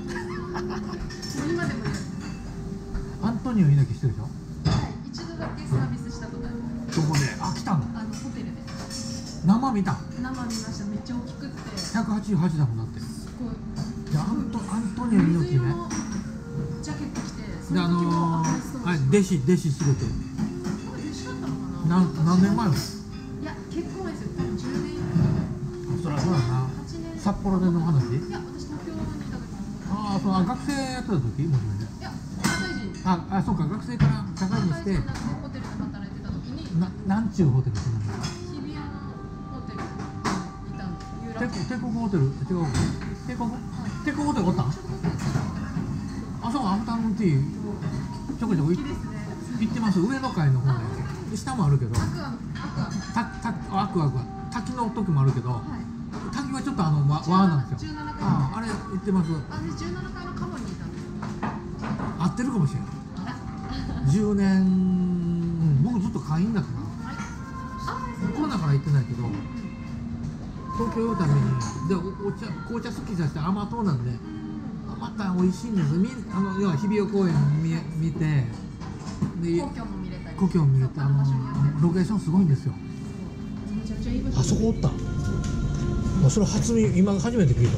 今でもやる。 アントニオ猪木知ってるでしょはい、一度だけサービスしたことある。 どこであ来たのあのホテルで。 生見た生見ました。めっちゃ大きくってひゃくはちじゅうはちだもんだってすごい。 でアントアントニオ猪木ねジャケット着て、そであの時もの赤いストーンー、あれ弟子弟子するって嬉しかったのかな。 なん何年前もいや結構前ですよ。多分じゅうねん以上。 そりゃそうやなはちねん。 札幌での話いや私東京にいた時。 ああそうあ学生やってた時もしかしていや社会人。 ああそうか学生から社会人して社会人になってホテルで働いてた時にななんちゅうホテルってなんだ日比谷のホテルにいたんです。有楽町。 帝国ホテル違う帝国帝国ホテルおったんあそうアフタヌーンティーちょこちょこ行好きですね。 行ってます上の階の方で下もあるけどアクアのアクア。 たたアクアクア滝の時もあるけどはい。 滝はちょっとあのわわなんですよじゅうななかい。 あああれ行ってますあでじゅうななかいのカモにいたんです。 合ってるかもしれないじゅうねんうん僕ずっと会員だからコロナから行ってないけど東京行くためにでおお茶紅茶好きさせて甘党なんでまた美味しいんですみあの要は日比谷公園見見てで故郷も見れたり。 故郷見れてあのロケーションすごいんですよめちゃめちゃいい場所。 あそこおったもうそれ初見今初めて聞いた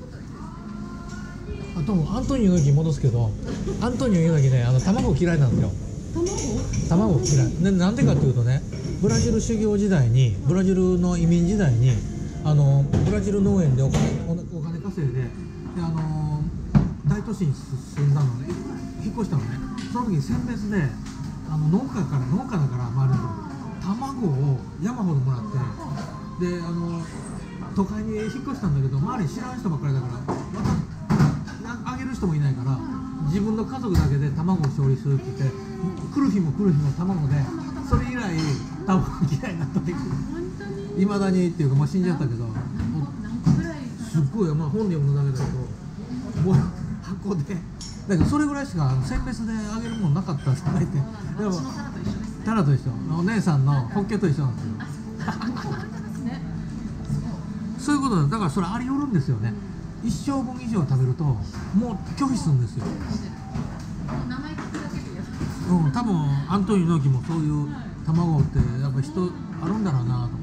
あとアントニオ猪木戻すけどアントニオ猪木ねあの卵嫌いなんですよ卵？ 卵嫌いでなんでかっていうとねブラジル修行時代にブラジルの移民時代にあのブラジル農園でお金おお金稼いでであの大都市に住んだのね引っ越したのねその時に選別であの農家から農家だから周りの卵を山ほどもらってであの都会に引っ越したんだけど周り知らん人ばっかりだからまたあげる人もいないから自分の家族だけで卵を調理するって言って来る日も来る日も卵でそれ以来卵嫌いになったって本当に。 いまだにっていうかもう死んじゃったけどもう何個ぐらい？ すっごい、まあ、本で読むだけだけどもう箱でだけどそれぐらいしか選別であげるもんなかったじゃないってでも私のタラと一緒ですね。 タラと一緒お姉さんのホッケと一緒なんですよあ、そうですね。 そういうことだだからそれあり得るんですよね一生分以上食べるともう拒否するんですよ名前聞くだけでやる。 うん、多分アントニオ猪木もそういう卵ってやっぱ人あるんだろうなと、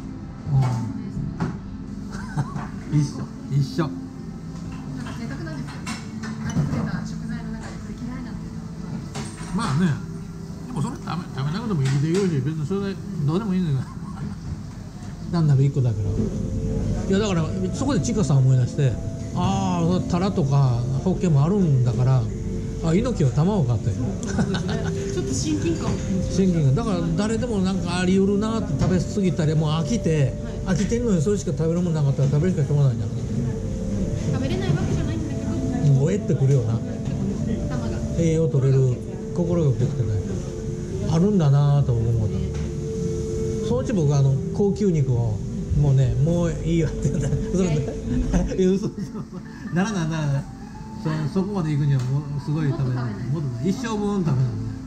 うん、一緒一緒なんか贅沢なんですよ。ありふれた食材の中でこれ嫌いなんて。 まあねでもそれ食べ食べなくても生きていけるし別にそれでどうでもいいんだけど単なる一個だからいやだからそこでチカさん思い出してああタラとかホッケもあるんだからあ猪木は卵かってちょっと親近感。 親近感だから誰でもなんかあり得るなって食べ過ぎたりもう飽きて、飽きてんのにそれしか食べるもんなかったら食べるしかしょうがないじゃん食べれないわけじゃないんだけど。 もうえってくるよな玉が。 栄養取れる心がよくできてないあるんだなぁと思ったそのうち僕はあの高級肉をもうねもういいよって言ったらそれで嘘嘘ならないならないそ, そこまで行くにはもうすごい食べないもっと一生分食べない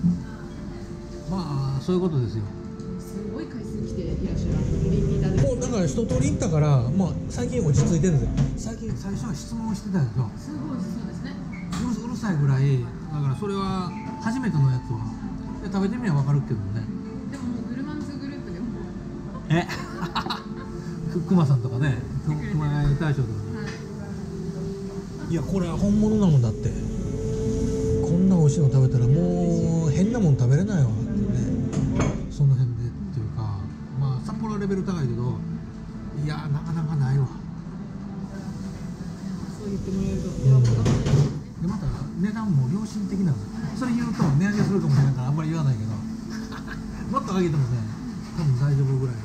まあそういうことですよすごい回数来ていらっしゃる。リピーターで。 もうだから一通り行ったからまあ最近落ち着いてるんですよ最近最初は質問してたでしょすごいそうですね。 うるうるさいぐらいだからそれは初めてのやつはで食べてみれば分かるけどねでももうグルマンズグループでも。 えく熊さんとかねく熊谷大将とかねはい。 いやこれは本物なもんだってこんな美味しいの食べたらもう変なもん食べれないわってねその辺でっていうかまあ札幌はレベル高いけどいやなかなかないわそう言ってもらえると。いや、僕はでまた値段も良心的なんですそれ言うと値上げするかもしれないからあんまり言わないけどもっと上げてもね多分大丈夫ぐらい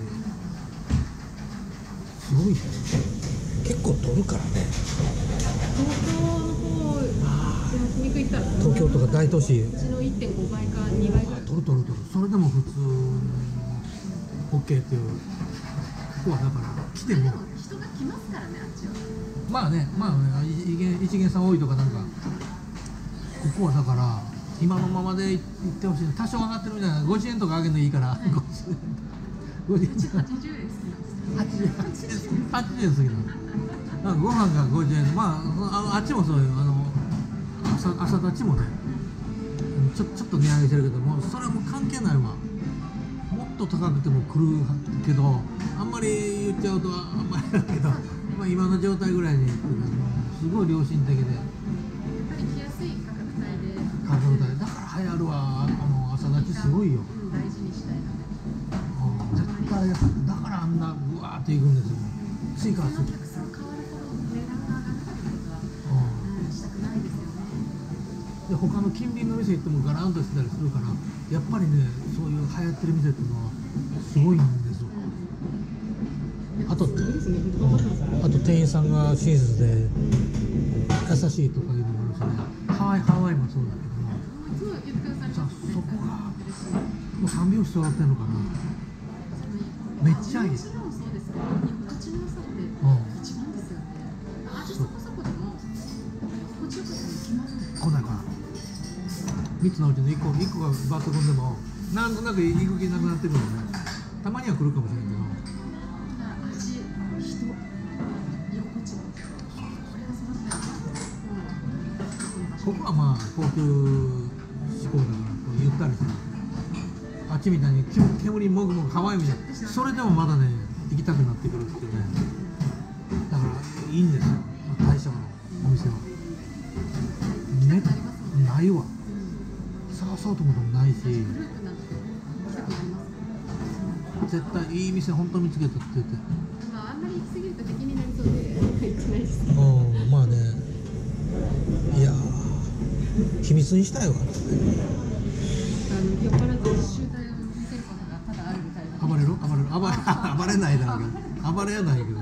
ですごいね結構取るからね東京の方で焼肉行ったら。 東京とか大都市うちのいってんごばいかにばいぐらい。 取る取る取るそれでも普通 OK っていうここはだから来ても人が来ますからね、あっちは。 まあねまあね一元一元さん多いとかなんかここはだから今のままで行ってほしい多少上がってるみたいなごじゅうえんとか上げるのいいから、はい、ごじゅうえんごじゅうえんはちじゅうえん好きなんです。 はちじゅうえんはちじゅうえん過ぎなのご飯がごじゅうえんまあ あ, あっちもそうよあの朝朝立ちもねちょちょっと値上げしてるけどもうそれはもう関係ないわもっと高くても来るけど、あんまり言っちゃうとあんまりだけど、まあ、今の状態ぐらいにすごい良心的で、 やっぱり来やすい価格帯で価格帯だから流行るわ。あの朝立ちすごいよ。 うん大事にしたいので、 うん絶対だからあんなうわーっていくんですよ。ついからついお客さん変わるほど値段が上がるってことは、 うんうん、したくないですよね。 で他の近隣の店行ってもガランとしてたりするから、やっぱりねそういう流行ってる店っていうのはすごいんですよ。あと、うんあと店員さんが親切で優しいとかいうのもあるしね。ハワイハワイもそうだけど、 いつも言ってくださいさますね。 そこが嬉しい。 もう三拍子揃ってんのかな。めっちゃいい。 もちろんそうですけど、居心地の良さってうん一番ですよね。味そこそこでも心地よかったらいきますね。 こうだからみっつのうちのいっこ、いっこがバッと飛んでもなんとなく行く気なくなってくるのね。たまには来るかもしれないけど、 味、人、居心地、これが揃ったら、 ここはまあ高級志向だからこうゆったりしてる。あっちみたいに煙煙もぐもぐハワイみたいな、それでもまだね行きたくなってくるっていうね。だからいいんですよ、大将のお店は。ね、ないわ。探そうと思ってもないし、 グループなんて来たくなります。 絶対いい店本当見つけたって言って。 まああんまり行き過ぎると敵になりそうで行ってないですけど。 うん、まあね、いやー秘密にしたいわ。 あの酔っ払って集体を見せることがただあるみたいな。 暴れろ暴れろ暴れ暴れないだろうけど暴れはないけど、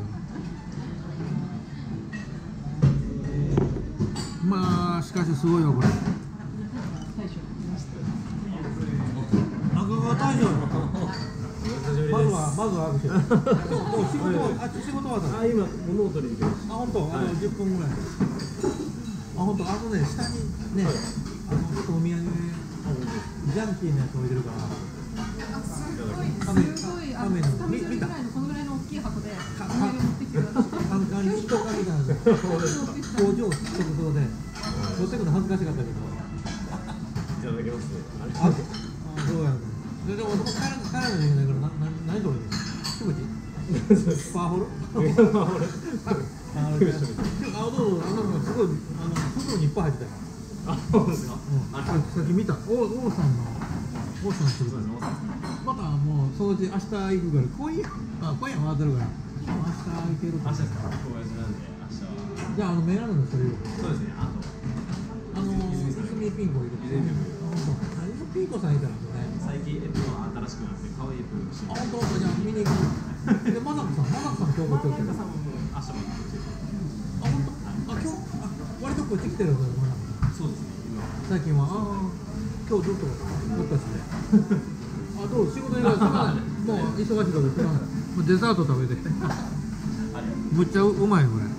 まあしかしすごいよこれ。 大将来ました。 中川大将まずはまずは握手。もう仕事はあ仕事はだ。 あ、今物を取りに行きます。 あ本当あのじゅっぷんぐらい。あ本当あのね下にねあのちょっとお土産ジャンキーなやつ置いてるから。 あすごいカメすごいあカメののつかみ取りぐ見たらいのこのぐらいの大きい箱でおか土産持ってきてください。 カンカンにストーカーみたいなの工場直送で持ってくの恥ずかしかったけど。 いただきます。 あ、あ、そうやね。で、でも、僕、帰ら、帰らないといけないから、な、な、何取るんですか。キムチ。パワフル。パワフル。あ、どうぞ、あの、すごい、あの、袋にいっぱい入ってたよ。 あ、そうですか。 うん、さっき見た。お、王さんの。王さんってことまた、もう、掃除、明日行くから、今夜。あ、今夜回ってるから。明日行けるか。 明日ですか。小林なんで、明日は。 じゃあ、あの、メガネのそれ。 そうですね。あと。 あの、泉ピン子いる。 泉ピン子あ、本当。あ、泉ピン子さんいたらね。 最近、えっと、新しくなって、可愛いプールしてあ、本当。じゃあ、見に行く。で、マナコさん、マナコさん、今日こっち来てる。 さんももう明日まで来てる。 あ、本当。あ、今日、あ、割とこっち来てるんですよ、マナコさん。 そうですね。今。 最近は、ああ、今日ずっと、どっかして。あ、どう、仕事以外、すまない。もう、忙しいから、すまない。もうデザート食べて。むっちゃうまい、これ。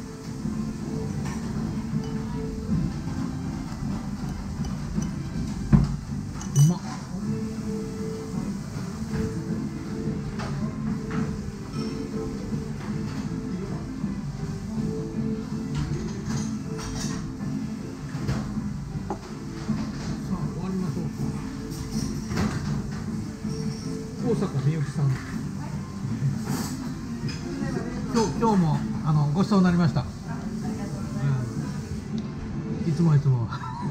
うまっ。大阪みゆきさん。今日今日もあのごちそうになりました。うん、いつもいつも。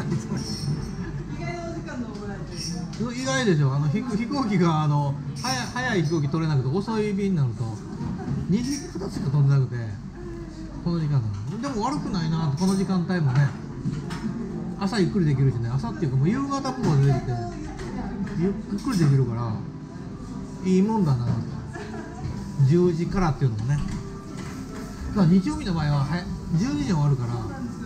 意外でしょ。あの飛飛行機があの早早い飛行機取れなくて遅い便になるとにひきふたつしか飛んでなくてこの時間なの。でも悪くないなこの時間帯もね。朝ゆっくりできるしね。朝っていうかもう夕方っぽく出てきてゆっくりできるから。いいもんだな。じゅうじからっていうのもね。だから日曜日の場合ははじゅうにじに終わるから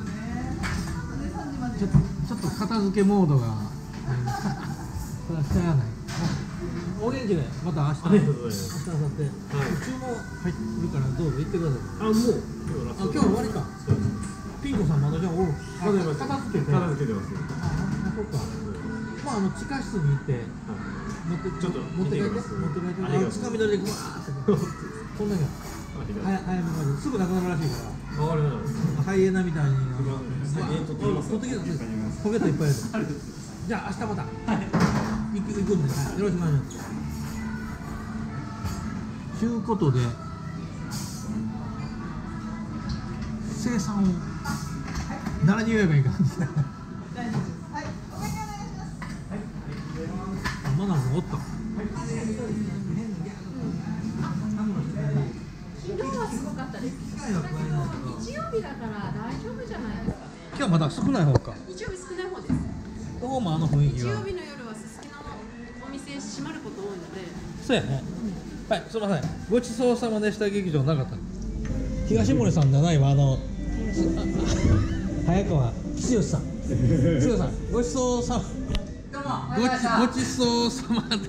ちょちょっと片付けモードがそれはしちゃわない。お元気でまた明日ありがとうございます。 明日明後日、注文入ってるからどうぞ行ってください。 あ、もう。今あ、今日終わりか。ピン子さんまだじゃあおうまだいます。 片付けて。 片付けてます。 ああ、そっか。まああの地下室に行って持ってちょっと持って帰って見てみます持って帰ってありがとうあつかみ取りでグワーってこんなに早早めまですぐなくなるらしいからわかりました。 ハイエナみたいにあの先に取ってきます取ってきてポケットいっぱいでじゃあ明日また行く行くんでよろしくお願いします。 ということで生産を誰に言えばいいかですね。あ、まだもおった。 昨日はすごかったです。だけど日曜日だから大丈夫じゃないですかね。 今日はまだ少ない方か。 日曜日少ない方です。 どこもあの雰囲気日曜は。 日の夜はすすきのお店閉まること多いので。 そうやね。はい、すみません。ごちそうさまでした劇場なかった。東森さんじゃないわ、あの。早川剛さん。剛さん、ごちそうさま。ごち、ごちそうさまでした。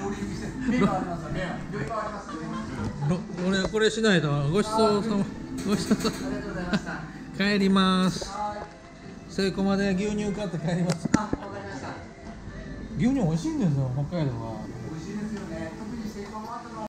ろ俺これしないとごちそうさま。ごちそうさま。帰ります。セイコまで牛乳買って帰ります。牛乳美味しいんですよ、北海道は。